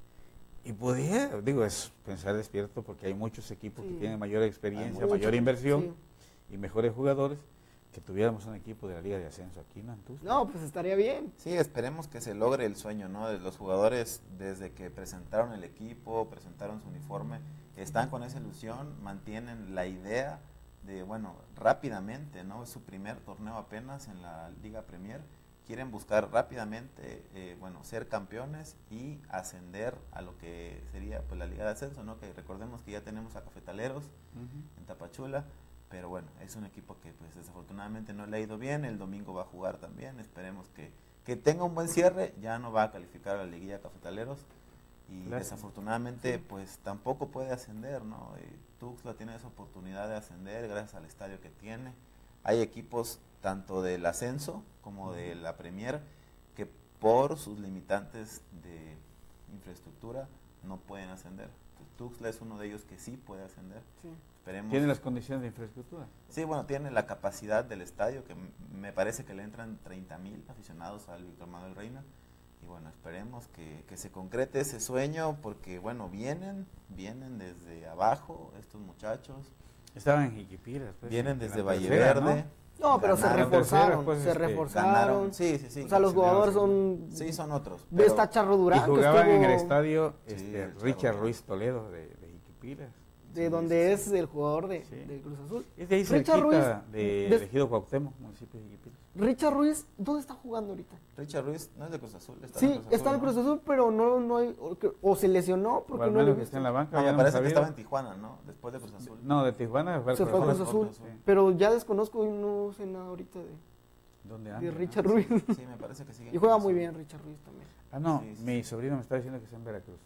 y podría, digo, es pensar despierto porque hay muchos equipos Sí. que tienen mayor experiencia, Hay mayor mucho, inversión sí. y mejores jugadores, que tuviéramos un equipo de la Liga de Ascenso aquí, ¿no? En Tuxtla. No, pues estaría bien. Sí, esperemos que se logre el sueño, ¿no? De los jugadores, desde que presentaron el equipo, presentaron su uniforme, están con esa ilusión, mantienen la idea de, bueno, rápidamente, ¿no? Es su primer torneo apenas en la Liga Premier, quieren buscar rápidamente, eh, bueno, ser campeones y ascender a lo que sería pues la Liga de Ascenso, ¿no? Que recordemos que ya tenemos a Cafetaleros Ujú. en Tapachula, pero bueno, es un equipo que pues desafortunadamente no le ha ido bien, el domingo va a jugar también, esperemos que, que tenga un buen cierre, ya no va a calificar a la liguilla Cafetaleros y Lástima. desafortunadamente pues tampoco puede ascender, ¿no? Eh, Tuxtla tiene esa oportunidad de ascender gracias al estadio que tiene, hay equipos tanto del ascenso como de la Premier que por sus limitantes de infraestructura no pueden ascender. Entonces, Tuxtla es uno de ellos que sí puede ascender. Sí. Esperemos. ¿Tienen las condiciones de infraestructura? Sí, bueno, tiene la capacidad del estadio, que m- me parece que le entran treinta mil aficionados al Víctor Manuel Reina. Y bueno, esperemos que, que se concrete ese sueño, porque bueno, vienen, vienen desde abajo estos muchachos, Estaban en Jiquipiras. pues, vienen en desde la Valle tercera, ¿no? Verde. No, pero se Ganaron reforzaron, tercera, pues, se este, reforzaron. Ganaron, sí, sí, sí. O sea, los jugadores son... Sí, son otros. Ves pero- a Charro Y Durán, que jugaban en el estuvo estadio Sí, este, el Charro Richard Durán. Ruiz Toledo de, de Jiquipiras. de Sí, donde sí, es el jugador de, Sí. del Cruz Azul. Es de ahí Richard cerquita Ruiz, de des- Ejido Cuauhtémoc, municipio de Jiquipiras. Richard Ruiz, ¿dónde está jugando ahorita? Richard Ruiz no es de Cruz Azul. Está Sí, en Cruz Azul, está en ¿no? Cruz Azul, pero no, no hay, o, que- o se lesionó O porque al no lo he menos que visto. está en la banca. No, ya me no parece que sabido. estaba en Tijuana, ¿no? Después de Cruz Azul. No, de Tijuana fue al Se fue a Cruz Cruz Azul. Azul, Sí. pero ya desconozco y no sé nada ahorita de, ¿Dónde de anda? Richard Sí, Ruiz. Sí, me parece que sigue. en Y juega Cruz muy Azul. bien Richard Ruiz también. Ah, no, Sí, sí. mi sobrino me está diciendo que está en Veracruz.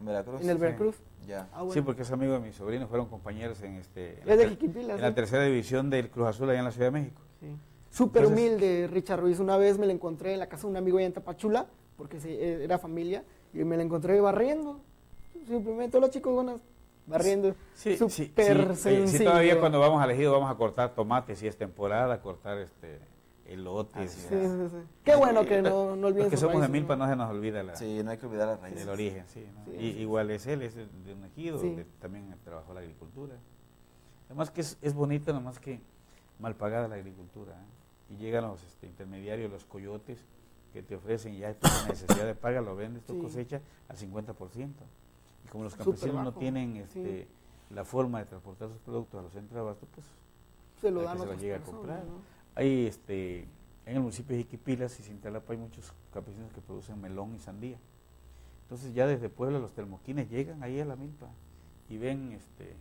Veracruz. En el Sí. Veracruz. Ya. Ah, bueno. Sí, porque es amigo de mis sobrinos, fueron compañeros en este en Es de la, Jiquipilas, en la ¿eh? tercera división del Cruz Azul allá en la Ciudad de México. Sí. Súper Entonces- humilde, Richard Ruiz. Una vez me lo encontré en la casa de un amigo allá en Tapachula, porque se- eh, era familia, y me lo encontré barriendo. Simplemente, todos los chicos buenos barriendo. Sí, Súper sí, sí. Oye, sencillo. sí, todavía cuando vamos a Ejido vamos a cortar tomates si es temporada, cortar este elotes. Así Sí, es. sí, sí. Qué bueno que no, no olviden Los que sus somos de raíces, Milpa ¿no? no se nos olvida la, Sí, no hay que olvidar las raíces. el origen, sí, ¿no? Sí, Y, sí, igual es él, es de un ejido, Sí. donde también trabajó la agricultura. Además que es, es bonito, nomás que mal pagada la agricultura, ¿eh? Y llegan los este, intermediarios, los coyotes, que te ofrecen ya tu necesidad de paga, lo vendes, tu Sí. cosecha al cincuenta por ciento. Y como los Súper campesinos no bajo, tienen este, la forma de transportar sus productos a los centros de abasto, pues Se lo hay dan que se otras los llega a personas, comprar. ¿no? Hay este, en el municipio de Jiquipilas y Cintalapa hay muchos campesinos que producen melón y sandía. Entonces ya desde Puebla los telmoquines llegan ahí a la milpa y ven este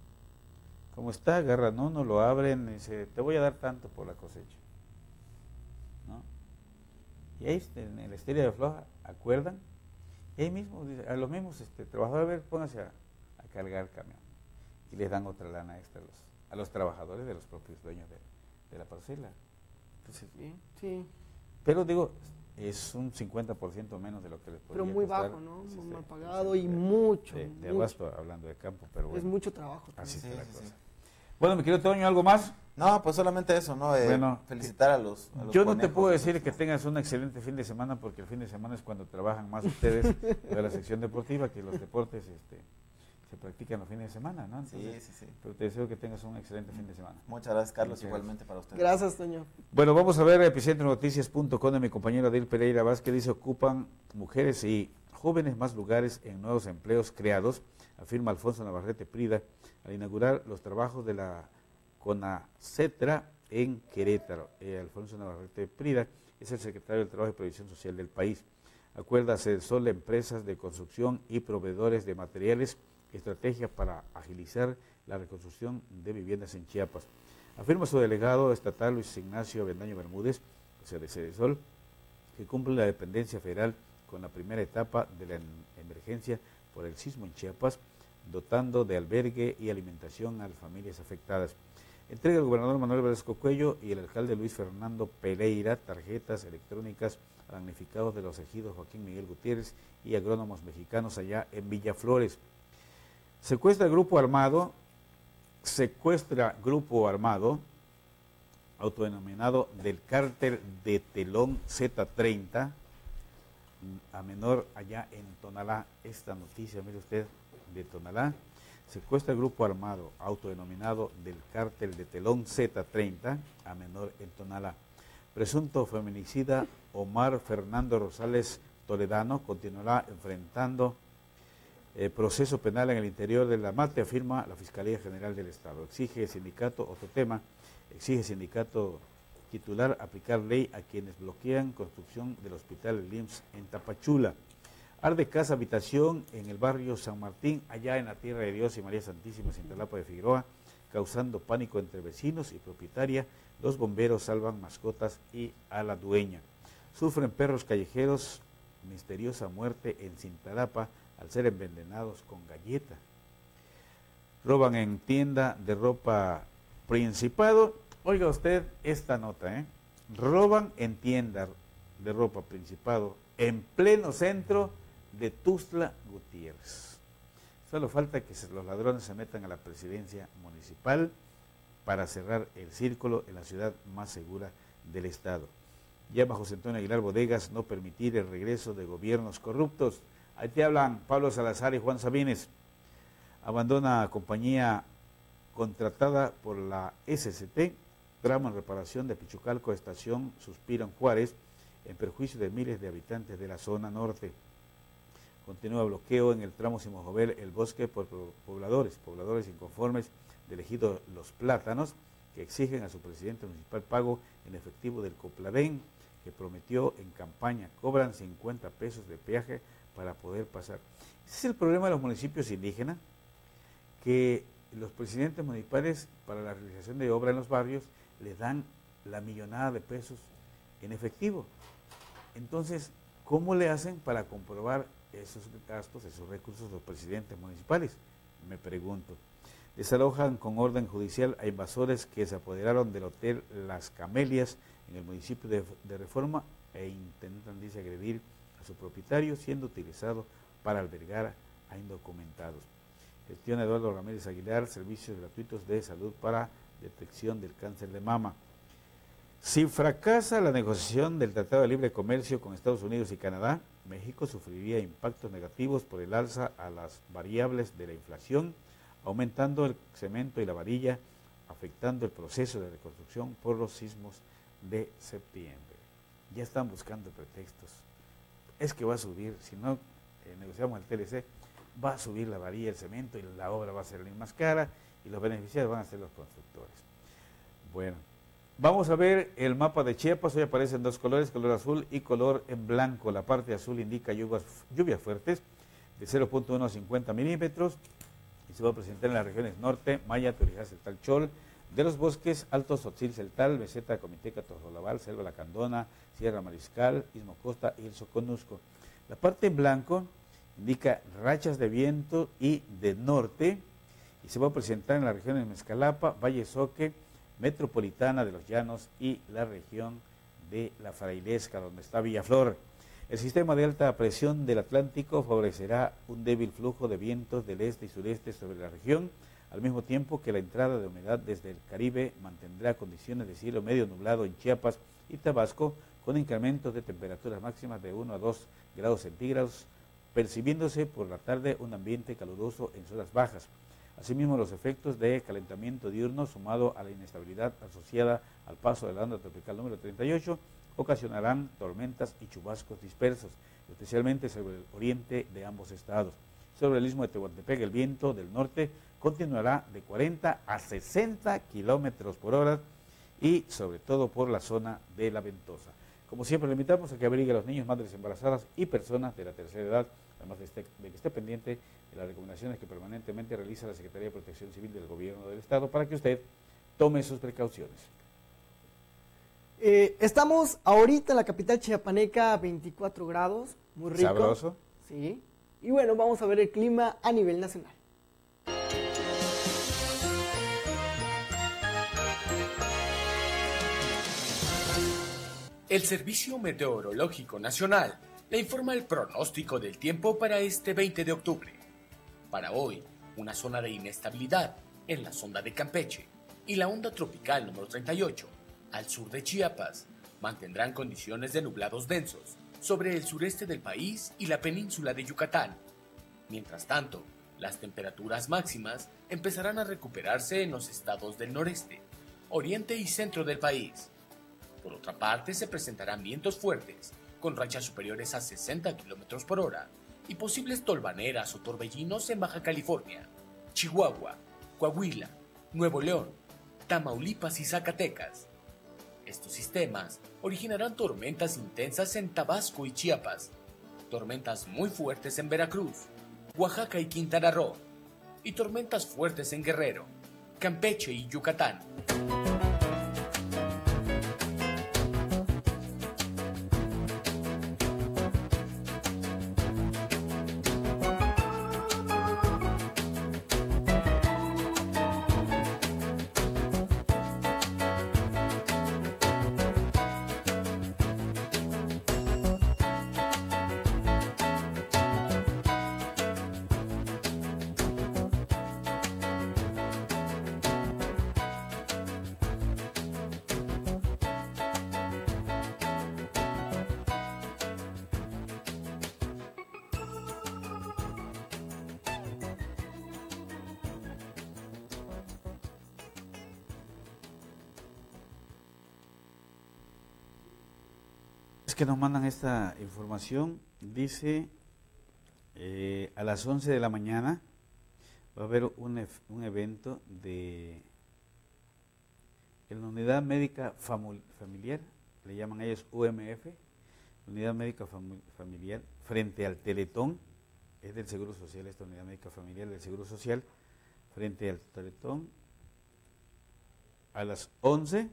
cómo está, agarran uno, lo abren y dice, te voy a dar tanto por la cosecha. ¿No? Y ahí este, en el Esteria de Floja acuerdan, y ahí mismo dice, a los mismos este, trabajadores, a ver, pónganse a, a cargar el camión. Y les dan otra lana extra a los, a los trabajadores de los propios dueños de, de la parcela. Entonces, Sí, sí. pero digo, es un cincuenta por ciento menos de lo que les podría Pero muy costar, bajo, ¿no? sí, Muy sí, mal sí, pagado sí, y de- mucho. de, de mucho. abasto, hablando de campo, pero bueno, Es mucho trabajo. así también. está Sí, la sí, cosa. sí. Bueno, mi querido Toño, ¿algo más? No, pues solamente eso, ¿no? Eh, Bueno, felicitar a los, a los Yo no te conejos puedo de decir Tuxtla. que tengas un excelente fin de semana, porque el fin de semana es cuando trabajan más ustedes de la sección deportiva, que los deportes este, se practican los fines de semana, ¿no? Sí, Entonces, sí, sí. pero te deseo que tengas un excelente fin de semana. Muchas gracias, Carlos, Muchas igualmente para ustedes. Gracias, Toño. Bueno, vamos a ver epicentro noticias punto com de mi compañero Adil Pereira Vázquez. Dice, ocupan mujeres y jóvenes más lugares en nuevos empleos creados, afirma Alfonso Navarrete Prida, al inaugurar los trabajos de la CONACETRA en Querétaro. Eh, Alfonso Navarrete Prida es el secretario del Trabajo y Previsión Social del país. Acuerda hacer solo empresas de construcción y proveedores de materiales, estrategia para agilizar la reconstrucción de viviendas en Chiapas. Afirma su delegado estatal Luis Ignacio Avendaño Bermúdez, o sea, de Cedesol, que cumple la dependencia federal con la primera etapa de la em- emergencia por el sismo en Chiapas, dotando de albergue y alimentación a las familias afectadas. Entrega el gobernador Manuel Velasco Cuello y el alcalde Luis Fernando Pereira tarjetas electrónicas a damnificados de los ejidos Joaquín Miguel Gutiérrez y agrónomos mexicanos allá en Villaflores. Secuestra grupo armado, secuestra grupo armado, autodenominado del cártel de Telón Z treinta, a menor allá en Tonalá. Esta noticia, mire usted, de Tonalá, secuestra grupo armado, autodenominado del cártel de Telón Z treinta, a menor en Tonalá. Presunto feminicida Omar Fernando Rosales Toledano continuará enfrentando eh, proceso penal en el interior de la Mate, afirma la Fiscalía General del Estado. Exige el sindicato, otro tema, exige el sindicato titular aplicar ley a quienes bloquean construcción del hospital del I M S S en Tapachula. Arde casa habitación en el barrio San Martín, allá en la Tierra de Dios y María Santísima, Cintalapa de Figueroa, causando pánico entre vecinos y propietaria. Los bomberos salvan mascotas y a la dueña. Sufren perros callejeros misteriosa muerte en Cintalapa al ser envenenados con galleta. Roban en tienda de ropa Principado. Oiga usted esta nota, ¿eh? Roban en tienda de ropa Principado en pleno centro de Tuxtla Gutiérrez. Solo falta que los ladrones se metan a la presidencia municipal para cerrar el círculo en la ciudad más segura del estado. Llama José Antonio Aguilar Bodegas no permitir el regreso de gobiernos corruptos. Ahí te hablan Pablo Salazar y Juan Sabines. Abandona compañía contratada por la S C T, tramo en reparación de Pichucalco, estación Suspiran Juárez, en perjuicio de miles de habitantes de la zona norte. Continúa bloqueo en el tramo Simojovel, el bosque, por pobladores, pobladores inconformes del ejido Los Plátanos, que exigen a su presidente municipal pago en efectivo del Copladén, que prometió en campaña. Cobran cincuenta pesos de peaje para poder pasar. Ese es el problema de los municipios indígenas, que los presidentes municipales para la realización de obra en los barrios les dan la millonada de pesos en efectivo. Entonces, ¿cómo le hacen para comprobar esos gastos, esos recursos los presidentes municipales? Me pregunto. Desalojan con orden judicial a invasores que se apoderaron del hotel Las Camelias en el municipio de, de Reforma e intentan, dice, agredir a su propietario, siendo utilizado para albergar a indocumentados. Gestiona Eduardo Ramírez Aguilar servicios gratuitos de salud para detección del cáncer de mama. Si fracasa la negociación del Tratado de Libre Comercio con Estados Unidos y Canadá, México sufriría impactos negativos por el alza a las variables de la inflación, aumentando el cemento y la varilla, afectando el proceso de reconstrucción por los sismos de septiembre. Ya están buscando pretextos. Es que va a subir, si no eh, negociamos el T L C, va a subir la varilla, el cemento y la obra va a ser más cara y los beneficiarios van a ser los constructores. Bueno, vamos a ver el mapa de Chiapas. Hoy aparecen dos colores, color azul y color en blanco. La parte azul indica lluvias, lluvias fuertes de cero punto uno a cincuenta milímetros. Y se va a presentar en las regiones norte, Maya, Turijá, Celtal, Chol, de los bosques altos, Sotzil, Celtal, Meseta, Comiteca, Tojolabal, Selva La Candona, Sierra Mariscal, Istmo Costa y el Soconusco. La parte en blanco indica rachas de viento y de norte y se va a presentar en las regiones de Mezcalapa, Valle Soque, Metropolitana de los Llanos y la región de La Frailesca, donde está Villaflor. El sistema de alta presión del Atlántico favorecerá un débil flujo de vientos del este y sureste sobre la región, al mismo tiempo que la entrada de humedad desde el Caribe mantendrá condiciones de cielo medio nublado en Chiapas y Tabasco, con incrementos de temperaturas máximas de uno a dos grados centígrados, percibiéndose por la tarde un ambiente caluroso en zonas bajas. Asimismo, los efectos de calentamiento diurno sumado a la inestabilidad asociada al paso de la onda tropical número treinta y ocho ocasionarán tormentas y chubascos dispersos, especialmente sobre el oriente de ambos estados. Sobre el istmo de Tehuantepec, el viento del norte continuará de cuarenta a sesenta kilómetros por hora y sobre todo por la zona de La Ventosa. Como siempre, le invitamos a que abrigue a los niños, madres embarazadas y personas de la tercera edad, además de, este, de que esté pendiente de las recomendaciones que permanentemente realiza la Secretaría de Protección Civil del Gobierno del Estado para que usted tome sus precauciones. Eh, estamos ahorita en la capital chiapaneca a veinticuatro grados, muy rico. Sabroso. Sí. Y bueno, vamos a ver el clima a nivel nacional. El Servicio Meteorológico Nacional le informa el pronóstico del tiempo para este veinte de octubre. Para hoy, una zona de inestabilidad en la sonda de Campeche y la onda tropical número treinta y ocho al sur de Chiapas mantendrán condiciones de nublados densos sobre el sureste del país y la península de Yucatán. Mientras tanto, las temperaturas máximas empezarán a recuperarse en los estados del noreste, oriente y centro del país. Por otra parte, se presentarán vientos fuertes, con rachas superiores a sesenta kilómetros por hora, y posibles tolvaneras o torbellinos en Baja California, Chihuahua, Coahuila, Nuevo León, Tamaulipas y Zacatecas. Estos sistemas originarán tormentas intensas en Tabasco y Chiapas, tormentas muy fuertes en Veracruz, Oaxaca y Quintana Roo, y tormentas fuertes en Guerrero, Campeche y Yucatán. Que nos mandan esta información, dice eh, a las once de la mañana va a haber un, un evento de en la unidad médica familiar, le llaman ellos U M F, unidad médica fam familiar, frente al Teletón, es del Seguro Social, esta unidad médica familiar del Seguro Social, frente al Teletón, a las once.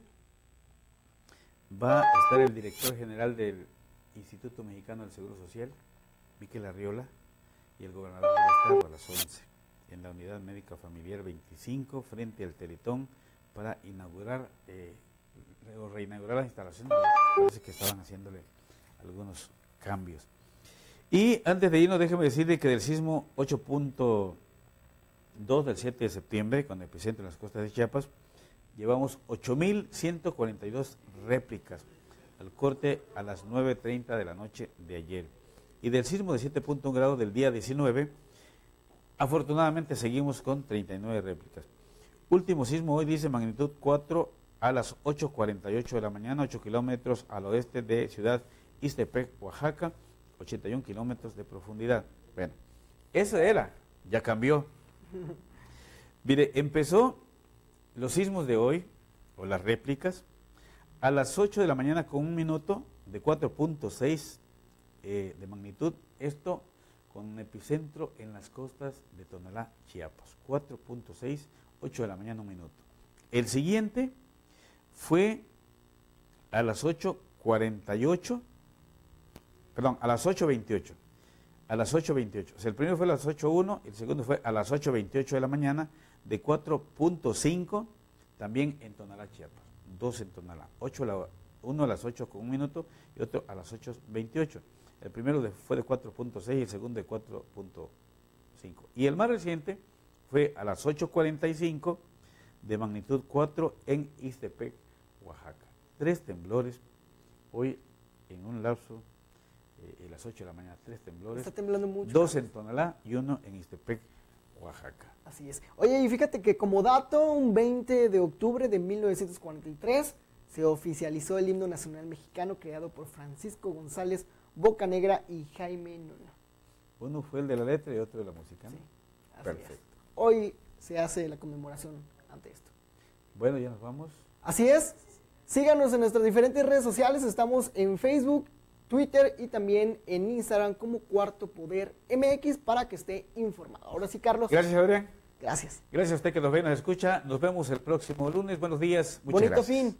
Va a estar el director general del Instituto Mexicano del Seguro Social, Miquel Arriola y el gobernador del estado a las once, en la unidad médica familiar veinticinco, frente al Teletón, para inaugurar eh, o reinaugurar las instalaciones. Parece que estaban haciéndole algunos cambios. Y antes de irnos, déjeme decirle que del sismo ocho punto dos del siete de septiembre, con epicentro en las costas de Chiapas, llevamos ocho mil ciento cuarenta y dos réplicas al corte a las nueve treinta de la noche de ayer. Y del sismo de siete punto uno grados del día diecinueve, afortunadamente seguimos con treinta y nueve réplicas. Último sismo hoy dice magnitud cuatro a las ocho cuarenta y ocho de la mañana, ocho kilómetros al oeste de Ciudad Ixtepec, Oaxaca, ochenta y un kilómetros de profundidad. Bueno, eso era, ya cambió. Mire, empezó los sismos de hoy, o las réplicas, a las ocho de la mañana con un minuto de cuatro punto seis eh, de magnitud, esto con un epicentro en las costas de Tonalá, Chiapas, cuatro punto seis, ocho de la mañana, un minuto. El siguiente fue a las ocho cuarenta y ocho, perdón, a las ocho veintiocho, a las ocho veintiocho, o sea, el primero fue a las ocho uno, el segundo fue a las ocho veintiocho de la mañana, de cuatro punto cinco, también en Tonalá, Chiapas, dos en Tonalá, ocho a la, uno a las ocho con un minuto y otro a las ocho veintiocho. El primero de, fue de cuatro punto seis y el segundo de cuatro punto cinco. Y el más reciente fue a las ocho cuarenta y cinco, de magnitud cuatro en Ixtepec, Oaxaca. Tres temblores hoy en un lapso eh, a las ocho de la mañana, tres temblores. Está temblando mucho. Dos en Tonalá y uno en Ixtepec, Oaxaca. Así es. Oye, y fíjate que como dato, un veinte de octubre de mil novecientos cuarenta y tres se oficializó el himno nacional mexicano creado por Francisco González Bocanegra y Jaime Nuno. Uno fue el de la letra y otro de la música, ¿no? Sí, así perfecto. Es. Hoy se hace la conmemoración ante esto. Bueno, ya nos vamos. Así es. Síganos en nuestras diferentes redes sociales. Estamos en Facebook, Twitter y también en Instagram como Cuarto Poder M X para que esté informado. Ahora sí, Carlos. Gracias, Adrián. Gracias. Gracias a usted que nos ve y nos escucha. Nos vemos el próximo lunes. Buenos días. Muchas Bonito gracias. fin.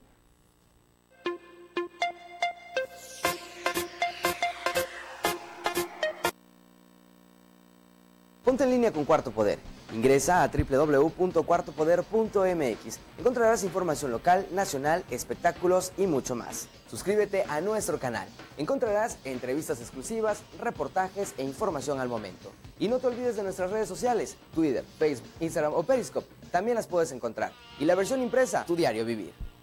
Ponte en línea con Cuarto Poder. Ingresa a doble u doble u doble u punto cuarto poder punto m x. Encontrarás información local, nacional, espectáculos y mucho más. Suscríbete a nuestro canal. Encontrarás entrevistas exclusivas, reportajes e información al momento. Y no te olvides de nuestras redes sociales, Twitter, Facebook, Instagram o Periscope. También las puedes encontrar. Y la versión impresa, Tu Diario Vivir.